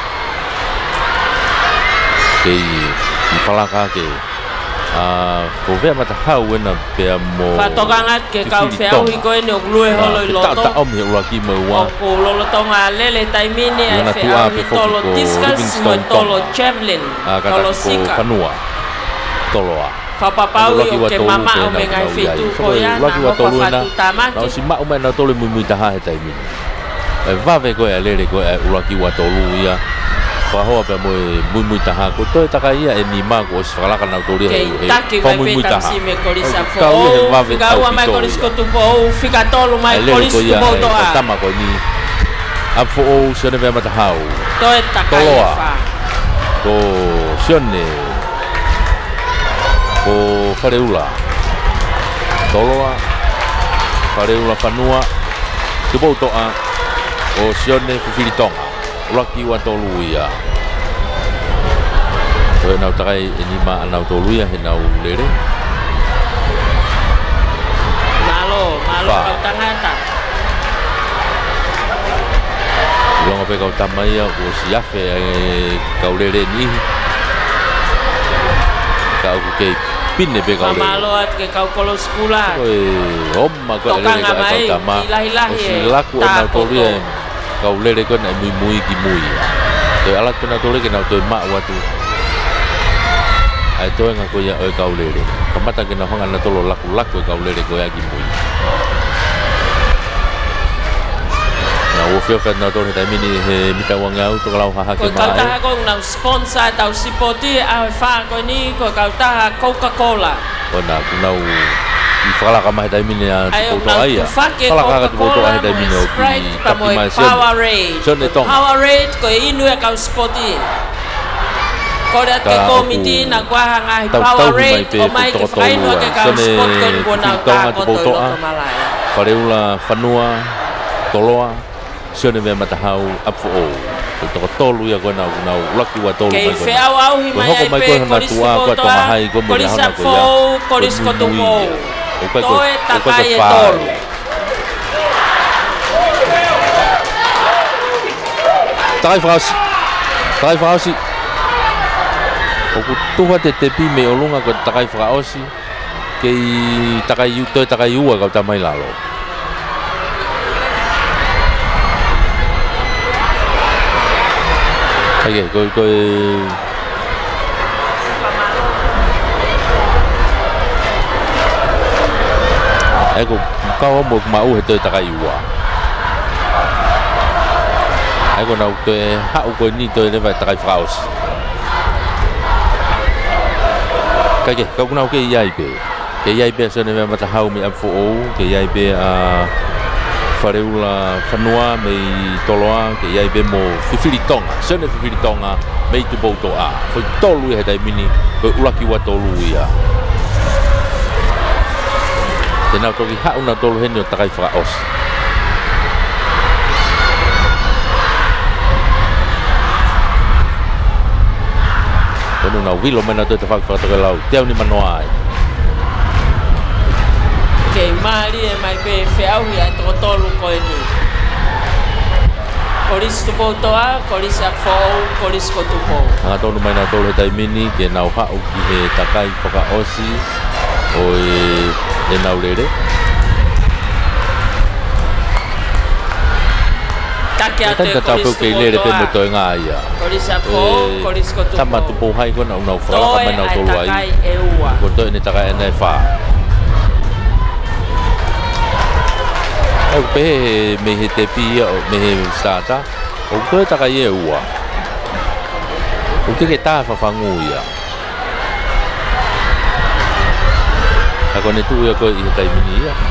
ke i falaka ke ko ve mata hau na pe mo fatogangat ke kau feu i ko ene glue holo i loto ta om he laki mo wa ko lolo tonga lele taimini ai feu i tolo discus mo tolo javelin tolo sika fanua toloa papapau o ke mama o me ngai fitu ko ya na ko fatu tamaki na si ma o me na tolo mui taha he taimini va ve ko lele ko laki wa tolu ia Fahoa pe mui taha ko to takai ia e ni ma ko sfala kana to ri fa mui taha me Kolis Apo fika ua mai Kolis ko tu po fika tolu mai Kolis tu po to a tama ko ni Apo sione ve mata hau to takai fa ko sione ko Fareula toloa Fareula fanua tu po to a o sione filitonga laki wa tolu ia to na takai ni ma na tolu ia he na lere malo kau tangata longa pe kau tamaya ko siafe kau lere ni kau ke pinne pe kau lere malo at ke kau kolo skula omma ko lere kau tama laku na tolu ia kau lere ko na mui ki mui to alat pena tole ke na to ma watu ai to nga ko ya o kau lere kamata ke na honga na tolo laku kau lere ko ya ki mui na o fio fa na tole ta mini he mita wanga to lau ha ke ma ko ta ko na sponsor tau sipoti a fa ko ni ko kau ta Coca-Cola ona ku na i fala ka mai dai mini a to ai fala ka to ai dai mini o tapi mai Powerade ko inu e ka spoti ko da ke komiti na kwa hanga Powerade o mai ke fai no ke ka spot ko na ka ko to malai Fareula fanua toloa sione me matahau Apo to tolu ia ko na laki wa tolu mai ko ke au hi mai pe ko to mai ko mo na ko Kolis ko to po Toe takai e tolu. Takai frausi. Oku tuha te tepi me olunga ko takai frausi. Kei takai toe takai ua kau tamai lalo. Okay, ko Eko kau mo mau he te takai ua. Eko na te ha ko ni te le vai takai fraus. Kage kau na ke iai pe. Ke iai pe so ne mata hau mi Apo ke iai pe Whareula whanua mei toloa ke iai be mo whiwhiritonga. Sene whiwhiritonga mei tu bauto a. Whai tolu i hei mini koe ulaki wa tolu ia. Tēnā toki hauna tolu heni o takai whakaos. Tonu nau wilo mena toi te whakawhakatoke lau. Te au ni manoa ai. Kei maari e mai pe whiauhi ai toko tolu koe ni. Koris tupo toa, koris ak whau, koris ko tupo. Hanga tonu mai nā tolu he taimini ke nau hau ki he takai whakaosi o e nau rere. Take ate koris tupo toa. Koris ak whau, koris ko tupo. Tama tupo hai ko nau whalaka mai nau tolu ai. Toe ai takai e ua. Ko toi ne takai ene wha. Au pehe me he te pia o me he stata o koe taka i e ua o ke tā whawhangu ia a kone tu ia koe i he taimini ia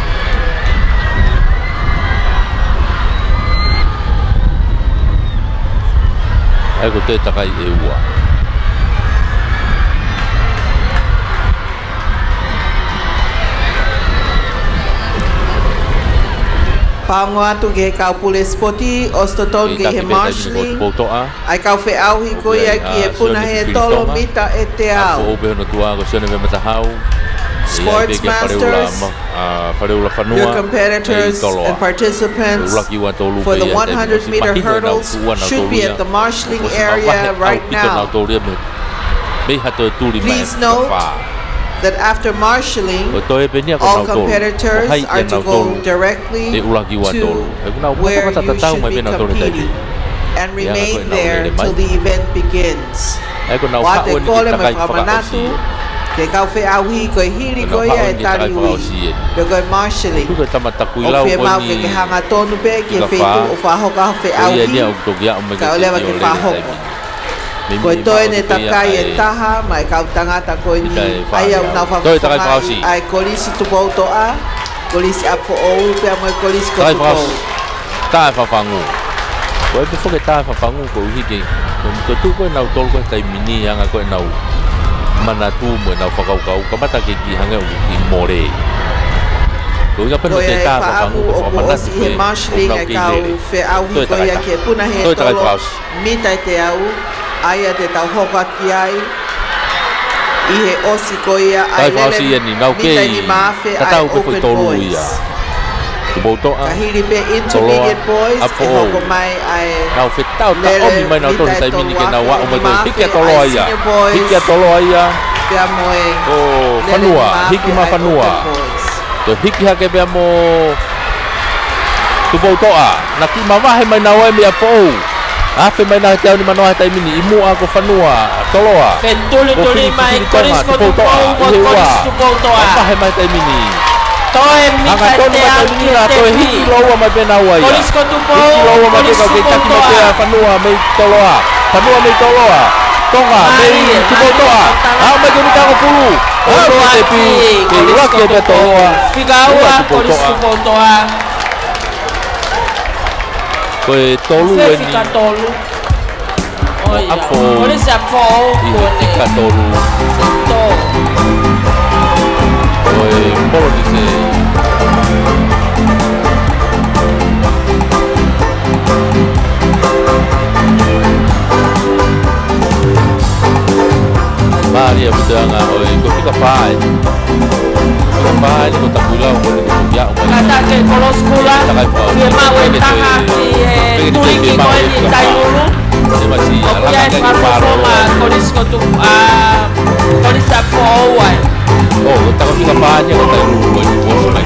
au ko te taka i e ua Paongo atu ke kau pule spoti, ostoton ke he marshalling. Ai kau whiauhi koe ai ki e puna he tolo mita e te au. Sports masters, your competitors and participants for the 100-meter hurdles should be at the marshalling area right now. Please note that after marshalling, all competitors are to go directly to where you should be competing and remain there till the event begins. Wate kole me whamanatu, ke kau whiauhi koe hiri koe e tariui, pe koe marshalling. O whi mau ke hanga tonu pe ki e whetu o whahoka whiauhi, ka o lewa ke whahoko. Koe toe ne takai e taha, mai kau tangata koe ni ai au nau whawhawhangai ai kolisi tupou toa, kolisi apfo ou, pia moe kolisi ko tupou. Tā e whawhangu. Koe pe whoke tā e whawhangu ko uhike. Koe tu koe nau tolu koe tai mini hanga koe nau mana tu moe nau whakaukau, ka mata ke ki hanga i more. Koe ka peno te tā e whawhangu ko whamanatu koe o nau ki lere. Toi takai mita te au, aia te tau hokaki ai i he osi ko ia ai lele mita ni maafe ai open boys ka hiri pe intermediate boys e hoko mai ai lele mita e tolu afe ai senior boys pia moe lele ni maafe ai open boys to hiki hake pia mo tupou toa na ki mawahe mai na oe mi a pou afe mai na te au ni manoa tai mini i mua ko whanua toloa tuli mai koris ko tupou koris tupou toa afe mai tai mini toe mita te au ki te hiki loa mai pena ua ia koris ko tupou koris tupou toa whanua mei toloa tonga mei tupou toa au mai kuni kako pulu au te pi ke uraki e pe toloa whikaua koris tupou toa koe tolu e ni oia kore se apfo i tika tolu koe polo ni se Maria Budeanga oi ko fika pai ko takuila ko ni ya o kata ke koloskula ke mau taha ki tuliki ko ni tayulu ya es faroma kolisko tu kolisa foi oh ko taku fika pai ko tayulu ko ni ko mai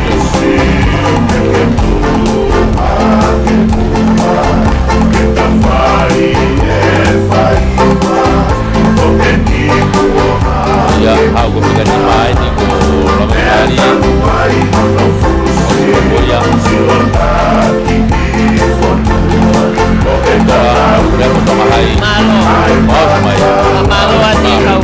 ya aku fika ni mai ni ko la mari ya malo ani kau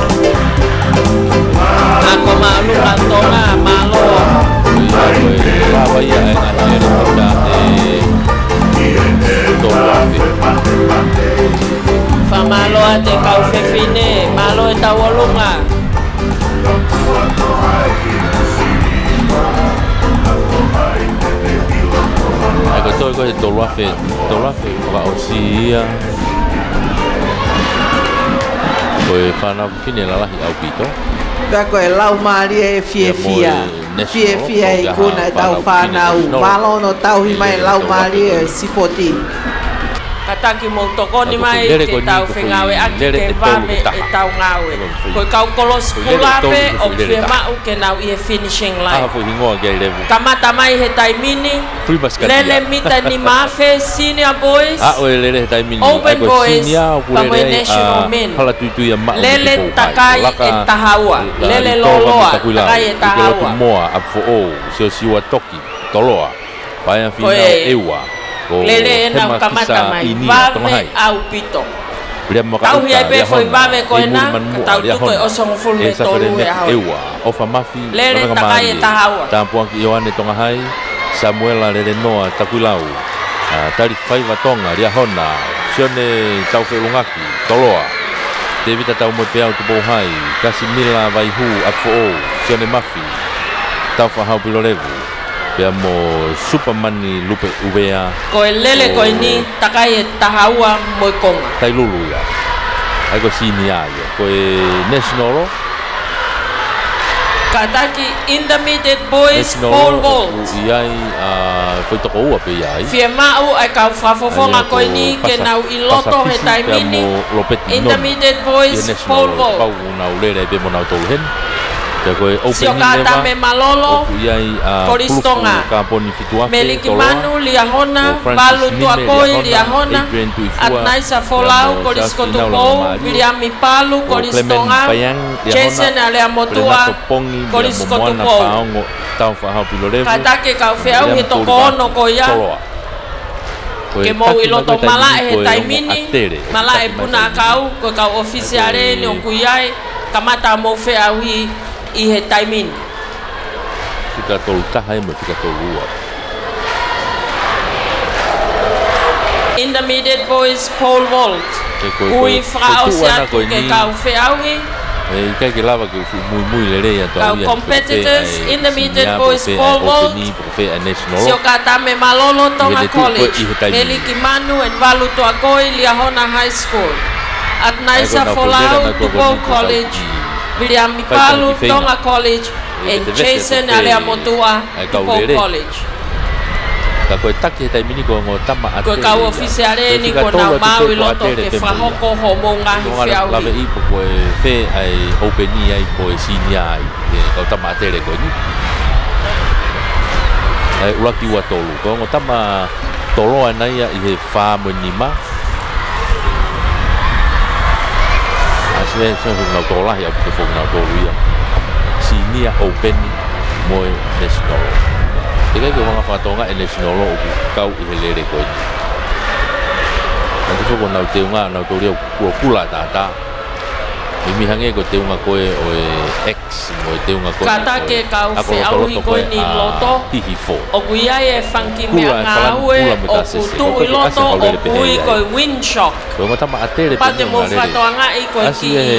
aku malu atona malo ko he tolafe wha o sia. Ko e whana whine la lahi au pito. Pea ko e lau maari e fia e kuna e tau whanau. Malo no tau hi mai lau maari e sipoti. Kataki mo tokoni mai te tau whengawe aki te wame e tau ngawe. Koe kau kolos kulape o whie mau ke nau i he finishing line. Kamata mai he taimini, lele mita ni mafe senior boys, open boys, pamoe national men. Lele takai e tahaua, lele loloa takai e tahaua. Moa apfo o, sio siwa toki, toloa, paya fina ewa. Lele na kamata mai vave au pito. Tau hiai pe foi vave ko na tau tu ko osong full me tolu e hau. Ewa ofa mafi. Lele takai e tahaua. Tampuang ki Ioane tonga hai Samuela lele noa takuilau. Tari faiva tonga ria hona. Sione tau felungaki toloa. Devita tau mo pe au tu bohai. Kasimila vai hu apfo o. Sione mafi. Tau fa hau pilorevu. Pea mo Supermani lupe uvea. Ko e lele ko ni takai e tahaua mo konga. Tai lulu ya. Ai ko sini ya. Ko e national. Kataki intermediate boys pole vault. Iai foi toko ua pe iai. Fie mau ai kau whafofonga ko ni ke nau i loto he taimini. Intermediate boys pole vault. Pau nau lere pe mo nau tolu hen. Sio kata me malolo, koristonga, meliki manu liahona, balu tuakoi liahona, atnaisa folau, koriskotupou, viliami palu, koristonga, Jason aleamotua, koriskotupou. Katake kau feau he toko ono koia, ke mau iloto mala he taimini, mala e puna kau, ko kau ofisiare ni o kuiai, kamata mau feau i he taimin. Fika tolu taha e mo fika tolu ua. Intermediate boys pole vault. Ui whakao se atu ke kau whiauhi. Kai ke lava ke mui lere ya kau competitors, intermediate boys pole vault. Sio kata me malolo tonga college. Meliki manu en valu toa koi liahona high school. Atnaisa folau tupo college. Viliami Palu, Tonga College, and Jason Aleamotua, Tupo College. Kako taki tai mini ko ngo tama ate. Ko kau ofisiare ni ko na mau i loto ke whahoko homo ngahi whiaui. Lave i po koe whe ai openi ai po e sinia ai. Kau tama ate re koe ni. Ulaki ua tolu. Ko ngo tama tolo anai i he wha mo nima. Saya nau tola ya aku fong nau tolu ya. Sini ya open moi national. Tiga ke mga fatonga national o kau ihelere ko. Nanti fong nau teunga nau tolu ko kula tata. Imi hange ko teunga ko o X moi teunga ko. Kata ke kau fe au hi ko ni loto. O kuia e funky me ngawe o kutu i loto o kui ko windshock. Ko mata ma atere pe. Pate mo fatoanga i ko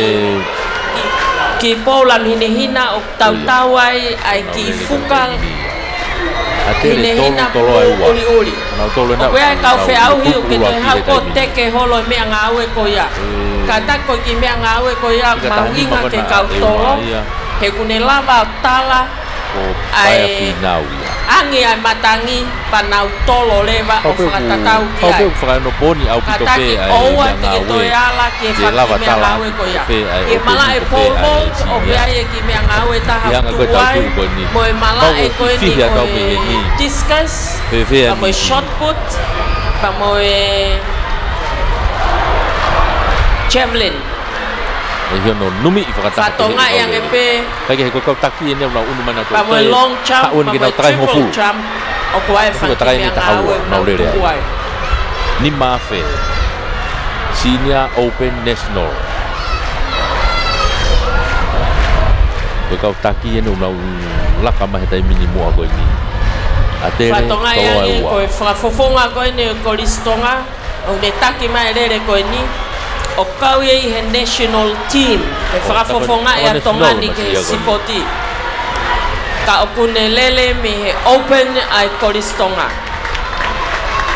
ki polan hinehina o tau ai ki fukal. Hinehina uli. O kuia kau fe au hi o ke te hako teke holo me ngawe ko ya. Kata ko ki me ngawe ko ya mahinga ke kau tolo. He kune lava tala ai angi ai matangi panau tolo leva o whakatatau ki ai. Whakano boni au pito pe ai oua te toi ala ki e whaki mea ngawe ko ia. E mala e polvo o pia e ki mea ngawe taha tuai. Mo e mala e koe ni koe discus, pa mo e shot put, pa mo e javelin. Ia no numi i whakataka. Whatonga yang epe. Kage he koe taki e neu na unu mana koe. Pa mo long jump, pa mo triple jump. O kuai whanki mea ngawe na tukuai. Ni mafe. Senior Open National. Koe kau taki e neu na laka mahe tai mini mua koe ni. Atere, whatonga yang e koe whakafofonga koe ni koristonga. O ne taki mai rere koe ni. O kau i he national team e whakafofonga e atonga ni ke sipoti. Ka okune lele mi he open ai koristonga.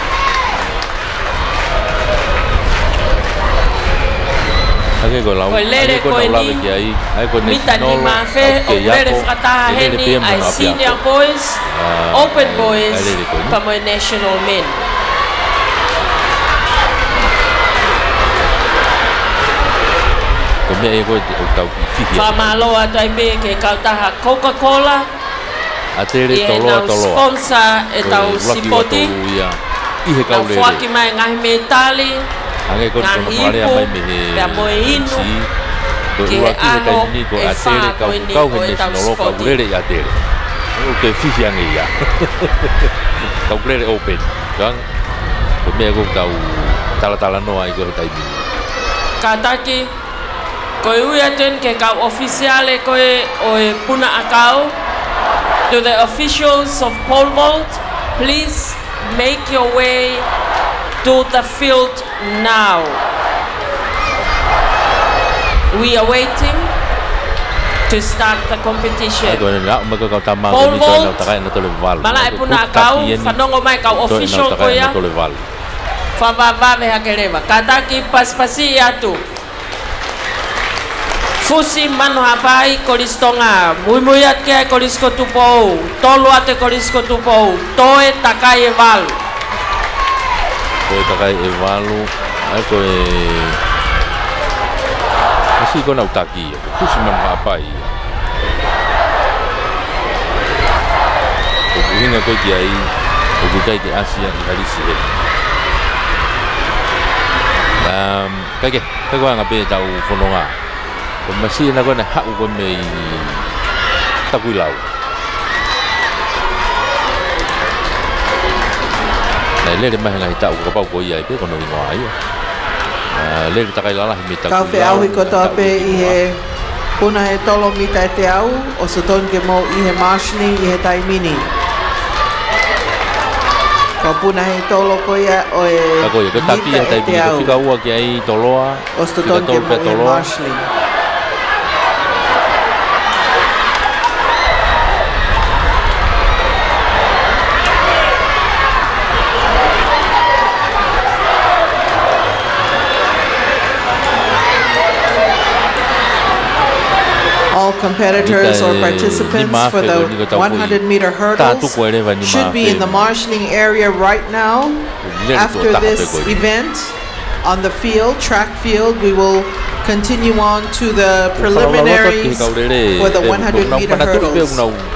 Ake ko lau. Lele ko ni. Mita ni mafe o lele fataha heni ai senior boys, open boys, pamoe national men. Whamaloa taipe ke kautaha Coca-Cola. Ie nau sponsor e tau sipoti. Nau whaki mai ngahi me tali. Ngahi ipu. Pea moe inu. Ke aho e wha koe ni koe tau sipoti. Ke fifi ange ia. Kau klere open. Kang. Ko mea ko tau tala noa i ko he taimi. Kataki koe ui atun ke kau ofisiale koe o e puna akau. To the officials of pole vault, please make your way to the field now. We are waiting to start the competition. Pole vault, mana e puna akau, whanongo mai kau official koea. Whawawave hakerewa. Kataki paspasi atu. Fusi manu hapai koristonga, mui ate ai korisko tupou, tolu ate korisko tupou, toe takai e valu. Toe takai e valu, ai koe... Asi ko nau taki, fusi manu hapai. Ko kuhinga koe ki ai, ko kukai te Asia i harisi e. Kake koe ngape tau whanonga. Masih nak guna hak guna mei takui lau. Nah, lele mah ngai tau ko pau ko ia pe kono ingo ai. Lele takai lalah mi takui. Kau fe au ko tape i he puna e tolo mita te au o soton ke mo i he marshni i he taimini. Kau puna he tolo ko ia o e. Ako ia ko tapi ia taimini ko fika ua ki ai toloa. O soton ke mo i he marshni. All competitors or participants for the 100-meter hurdles should be in the marshalling area right now. After this event on the field, track field, we will continue on to the preliminaries for the 100-meter hurdles.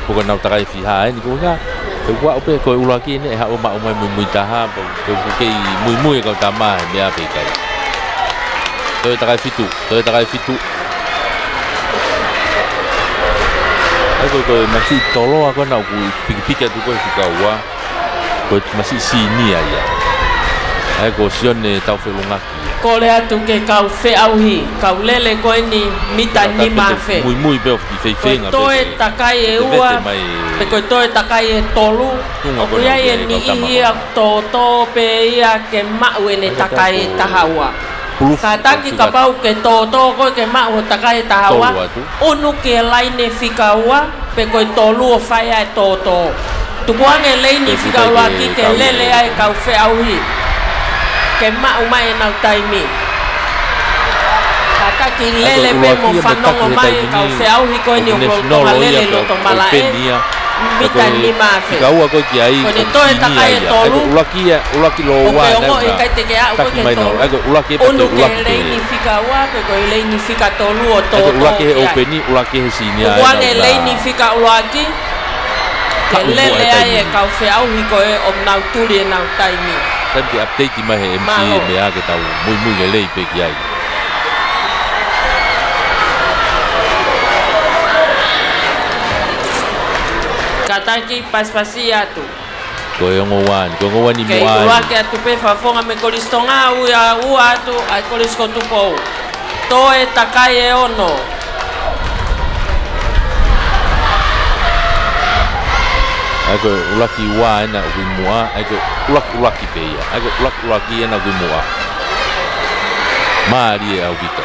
Ako masih tolo ako na aku pikir tu ko fikawa ko masih sini aja. Ako sion ne tau felungaki. Ko le atu ke kau fe auhi, kau lele ko ni mita ni mafe. Muy be of di fe nga. Ko toe takai e ua. Pe ko toe takai e tolu. O ia e ni ia to pe ia ke mau ne takai tahawa. Kataki kapau ke to ko ke mau takai tahawa. Unu ke laine fikawa pe ko tolu o fai ai to. Tukuange laine fikawa ki ke lele ai kau fe auhi. Ke mau mai nau taimi. Kataki lele pe mo whanongo mai kau fe auhi ko ni o tonga lele lo to malae. Mita ni mafe. Kau ako ki ai. Ko ne toe takai tolu. Ulaki lo wa. Ko e kai te ke au ko ke tolu. Ulaki pe unu ke leini fika wa pe ko leini fika tolu o to. Ulaki he openi, ulaki he sini ai. Ko ne leini fika ulaki. Ke lele ai e kau fe au hi ko e om nau tuli e nau taimi. Tapi update mai he MC me a ke tau muy lei pe ki ai. Kataki paspasi atu. Ko ngowan ni moan. Ke ua ke atu pe fafonga me kolistonga u atu ai kolisko tupo. Toe takai e ono. Ako ulaki wa na ku mua, ako ulaki pe ia. Ako ulaki na ku mua. Mari au bito.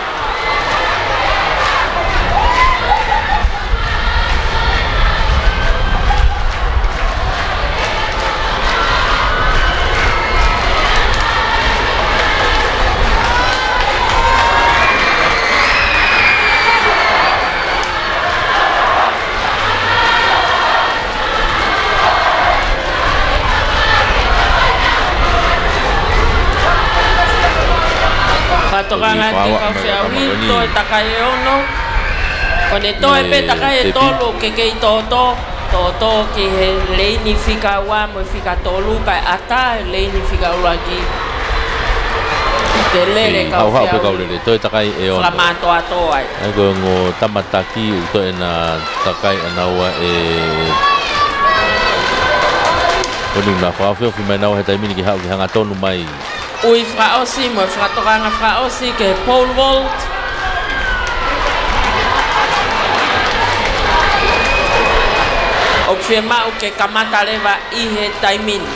Whakatoranga te kawhiawi, toe takai ono. Kone toe pe takai tolu ke kei toto. Toto ki he leini whika ua mo whika tolu kai ata leini whika ulaki. Te lere kau hau pe kau lere toi takai e ono. Flamato ato ai. Ai ko ngo tamataki u toi na takai anaua e Onu na whawhio fi mai nau he taimini ki hau ki hanga tonu mai. Ui whaosi mo whatoranga whaosi ke pole vault. O whia mau ke kamata rewa I he taimini.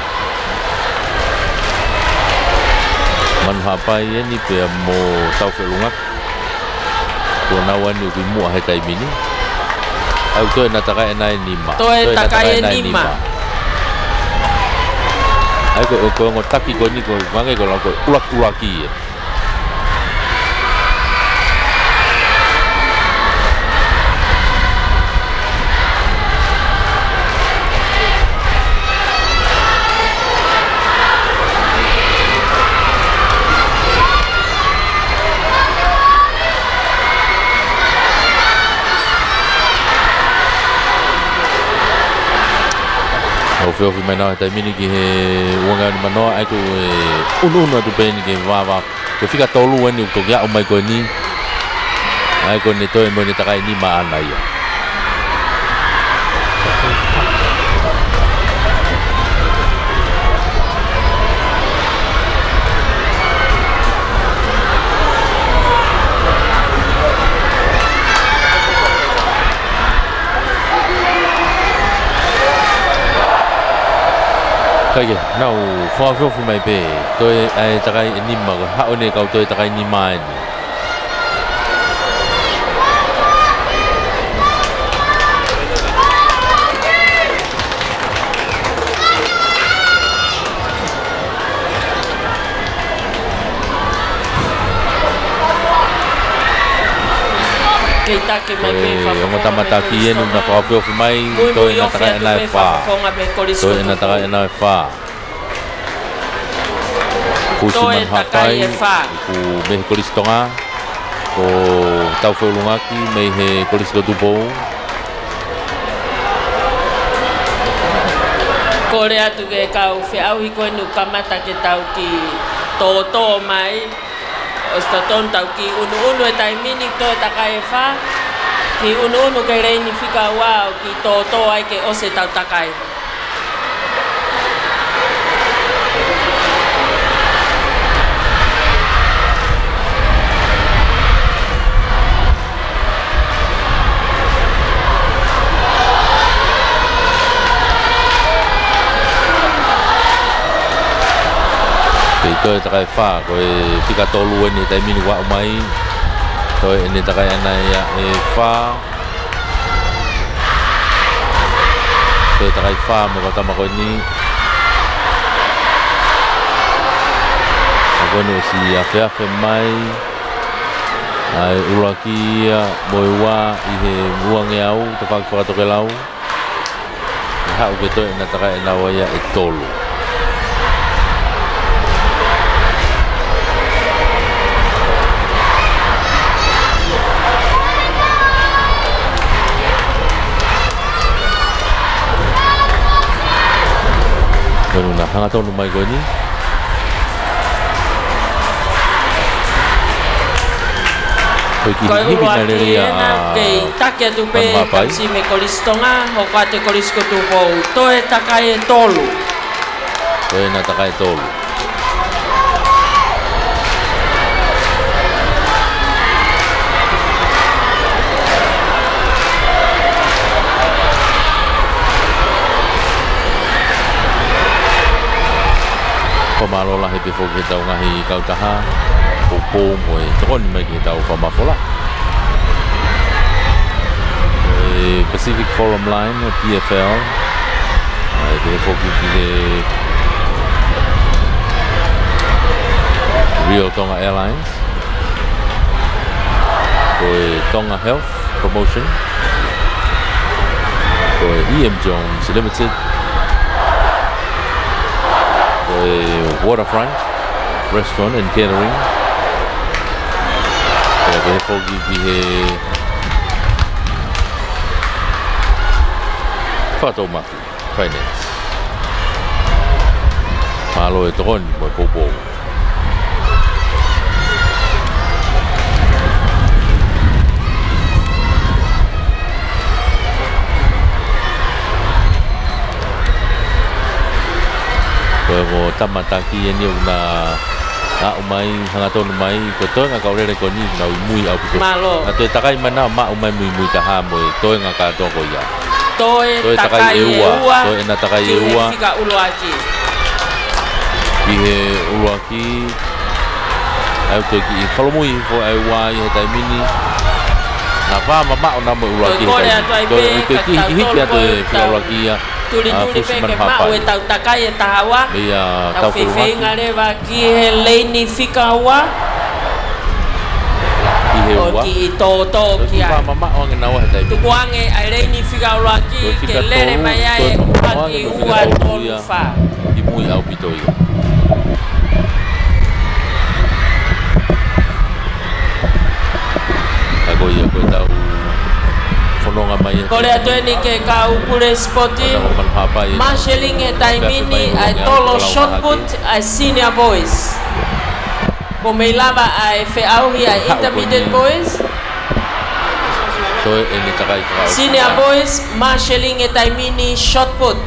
Man hapai e ni pia mo tau whelungak. Kua nau anu ki mua he taimini. Au toi na takai enai nima. Toi takai nima. Ai ko ngo taki ko ni ko wange ko la ko ulaki e. Feo fi mai nā he taimini ki he uanga ni manoa ai ko unu atu pēni ki wawa ko whika tolu eni u toki au mai ko ni ai ko ne toi mo ne takai ni ma ana ia Kaya, nau whawhio fi mai pe, toi ai takai ni ma hao ne kau toi takai ni ma ni. Ongo tamataki enu na whawhio fi mai, toi na takai ana e wha. Toi na takai ana e wha. Kusi man hapai, ku mehe kolistonga, ko tau whaulungaki, mehe kolisto tupou. Kore atu ke kau whiau hiko enu kamata ke tau ki tō mai. O staton tau ki unu e taimini to e takai e wha. Ki unu ke reini whika wao ki tō ai ke ose tau takai. Toi takai wha, ko e whika tolu eni taimini wao mai. Toi eni takai ana ia e wha. Toi takai wha me ko tamako ni. Ako ni si awhiawhi mai. Ai uraki ia moi wā I he muange au, te whakatoke lau. E hau ke toi ena takai ena waia e tolu. Nuna hanga tonu mai koe ni. Koe ua ki ena kei take atu pe kapsi me kolistonga hoko ate kolisko tupou. Toe takai e tolu. Toe na takai e tolu. Pamalola he pefo ke tau ngahi kautaha Popo mo e tokoni mai ke tau whamafola Pacific Forum Line PFL e pefo ki ke Rio Tonga Airlines ko e Tonga Health Promotion ko e EM Jones Limited Waterfront Restaurant and Catering ya be fogi bihe Fato Mafi Finance Malo e tron mo popo Ko tamataki ni una na umai hangaton mai ko to nga ka ore ko ni na mui au ko na te takai mana ma umai mui ta ha mo to nga ka to ko ya to takai eua to na takai eua fika uloaki he uloaki au to ki kolo mui fo ai wa ye ta mini na va mama ona mo uloaki to ki hiki ato fika uloaki ya tuli pe ke ma o tau takai tahawa ia tau feinga le va ki he leini fika wa o ki to ki ai mama o ngena wa dai tu kuange ai leini fika wa ki ke lere mai ai ki wa tolu fa ki mui au pitoi agoia ko tau Kole atweni ke ka upure spoti Marshalling e taimini ai tolo shot put ai senior boys Ko me lava ai feauhi ai intermediate boys Senior boys Marshalling e taimini shot put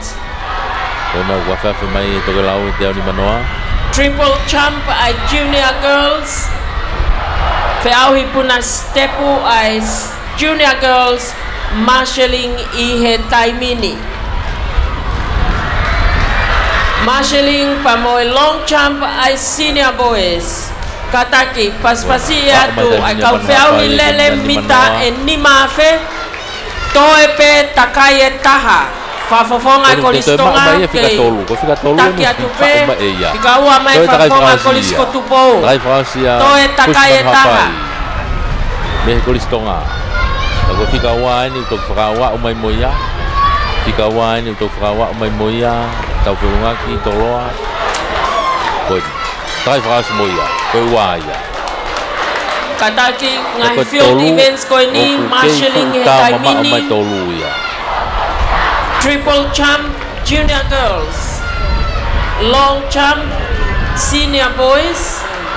Triple champ ai junior girls Feauhi puna stepu ai junior girls Marshalling ihe taimini Marshalling pamoy long champ ai senior boys Kataki paspasia tu ai kau feau lele mita enima fe toepe takaye taha fafofonga kolistonga ke taki atupe ikaua mai fafofonga koliskotupo toe takaye taha me kolistonga Ako fika wa ni untuk fakawa umai moya fika wa ni untuk fakawa umai moya tau fulunga ki toloa koi tai fakas moya koi wa ya Kataki ngai field events koi ni Marshalling he taimini umai tolu ya Triple champ junior girls long champ senior boys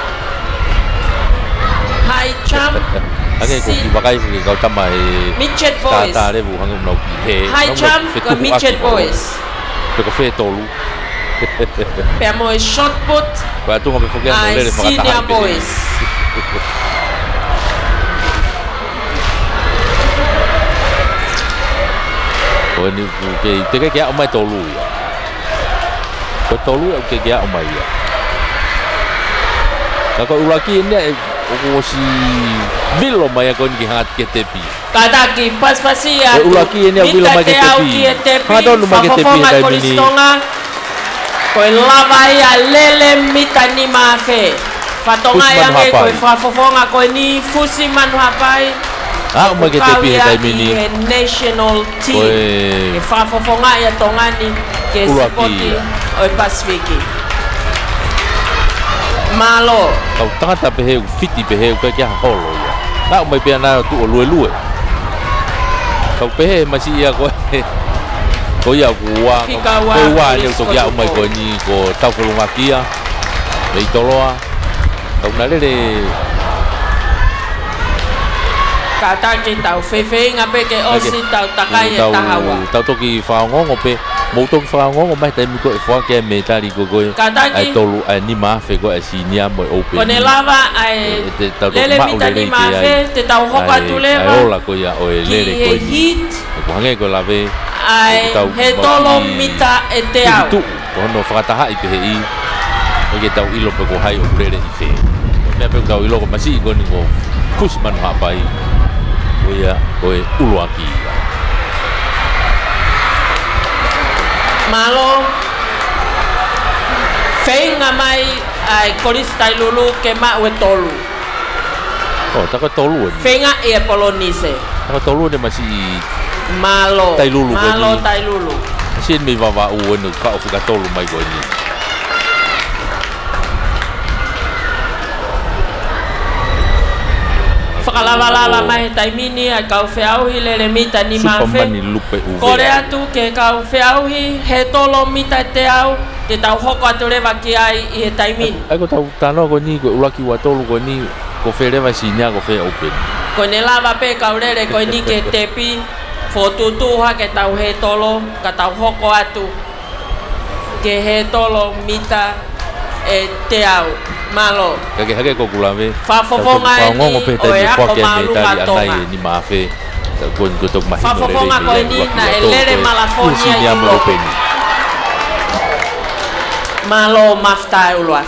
high champ Ake ko ki bakai ki kau tamai midget boys ta le bu hang no ki he high champ ko midget boys ko fe tolu pe mo shot put ba tu ngabe fokia no le fa senior boys ko ni ke te ke ya o mai tolu ya ko tolu ke ya o mai ya ko ulaki ni o si Bilo mai kon ki hat ke tepi. Kataki paspasia. Ulaki ni bilo mai ke tepi. Hado lu mai ke tepi dai mini. Ko lava ya lele mitani mafe. Fatonga yang ko fafofonga ko ni fusi man hapai. Ah mai ke tepi dai mini. National team. E fafofonga ya tongani ke spoti o Pasifiki. Malo. Kau tangata pehe fiti pehe ka kia holo ya. Na mai pe na tu o lue. Kau pehe masi ya ko. Ko ya wa. Ko wa ni to ya mai ko ni ko tau fulunga kia. Ei toloa. Kau na le Kata ki tau fefe ngape ke osi tau takai tahawa. Tau toki faongo pe mo to faongo mai tai mi ko e fa ke me tari ko ai tolu ai ni ma fe ko asi ni mo open. Ko ne lava ai lele mi tani ma fe te tau hoka tu leva. Ai ola ko ya o lele ko ni. Ko hange ko lave ai he tolo mita e te au. Tu ko no fa ta hai pe i. O ke tau ilo pe ko hai o lele i fe. Me pe tau ilo ko masi ko ni ko kusman ha pai. Oya oi uluaki malo feinga mai ai kolistai lulu ke ma we tolu oh ta ko tolu feinga e polonise ta ko tolu de masi malo tai lulu malo tai lulu sin mi va u no ka o ka tolu mai go ni whakalawalala mai taimini ai kau whiauhi lele mita ni mawhe. Kore atu ke kau whiauhi he tolo mita te au te tau hoko atu rewa ki ai i he taimini. Ai ko tau tano ko ni ko ulaki wa tolu ko ni ko wherewa sinia ko whe open. Ko ne lava pe kau rere ko ni ke tepi fotutuha ke tau he tolo ka tau hoko atu ke he tolo mita e te au. Malo. Kage hage ko kulame. Fafofonga ni o e ako malu matonga. Ni mafe. Ko tok mahi. Fafofonga ko ni na elere malafonia i ko. Malo mafta ulwas.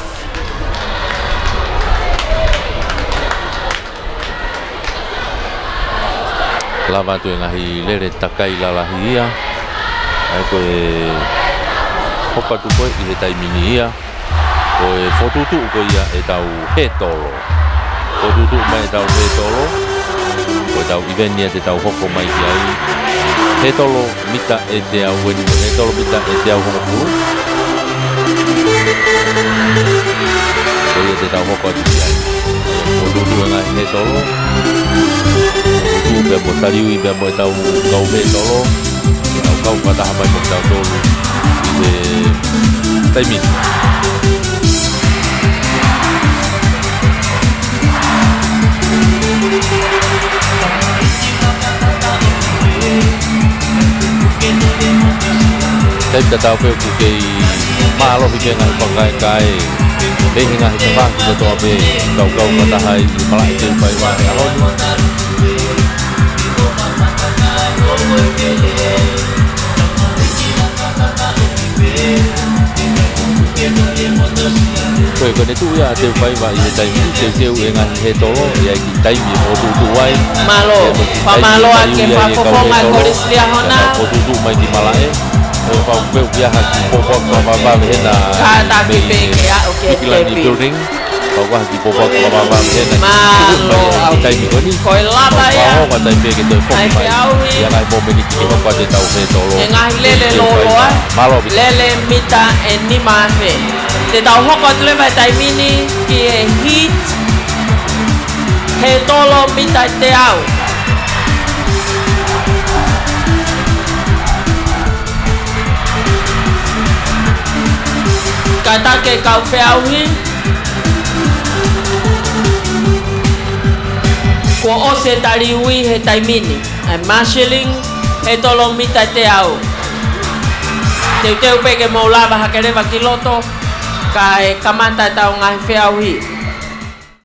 Lava tu ngahi lere takai lalahia. Ai ko e hoka tu ko i tai minia. Ko e fotutu ko ia e tau he tolo. Fotutu mai e tau he tolo. Ko e tau ivenia te tau hoko mai ki ai. He tolo mita e te au weni. He tolo mita e te au honga puru. Ko ia te tau hoko atu ki ai. Fotutu e ngai he tolo. Fotutu bea mo tariui bea mo e tau kau he tolo. E tau kau pataha mai mo tau tolu. I te taimini. Tapi tak tahu aku ke malu fikir ngai pakai kai, deh ngai sebab betul apa kau kata hai malah itu baik kalau Kau itu ya ada baik ini time ini dengan hetolo ya time ini waktu tuai malo pamalo ake fafofonga korislia hona waktu tu main di Malaya Pau peu viaja ki popok mama hena kata pipe ya oke tepi pau wa ki popok mama hena malo time ini koi lava ya pau kata pipe gitu ya ngai bo meni ki ko pate tau hetolo ngai lele lolo malo lele mita eni mafe te tau hoko tule vai taimini ki e hit he tolo mita te au kata ke kau whiauhi ko ose tariui he taimini ai marshalling he tolo mita te au te pe ke mo lava hakerewa kiloto kai kamata tau ngai whiauhi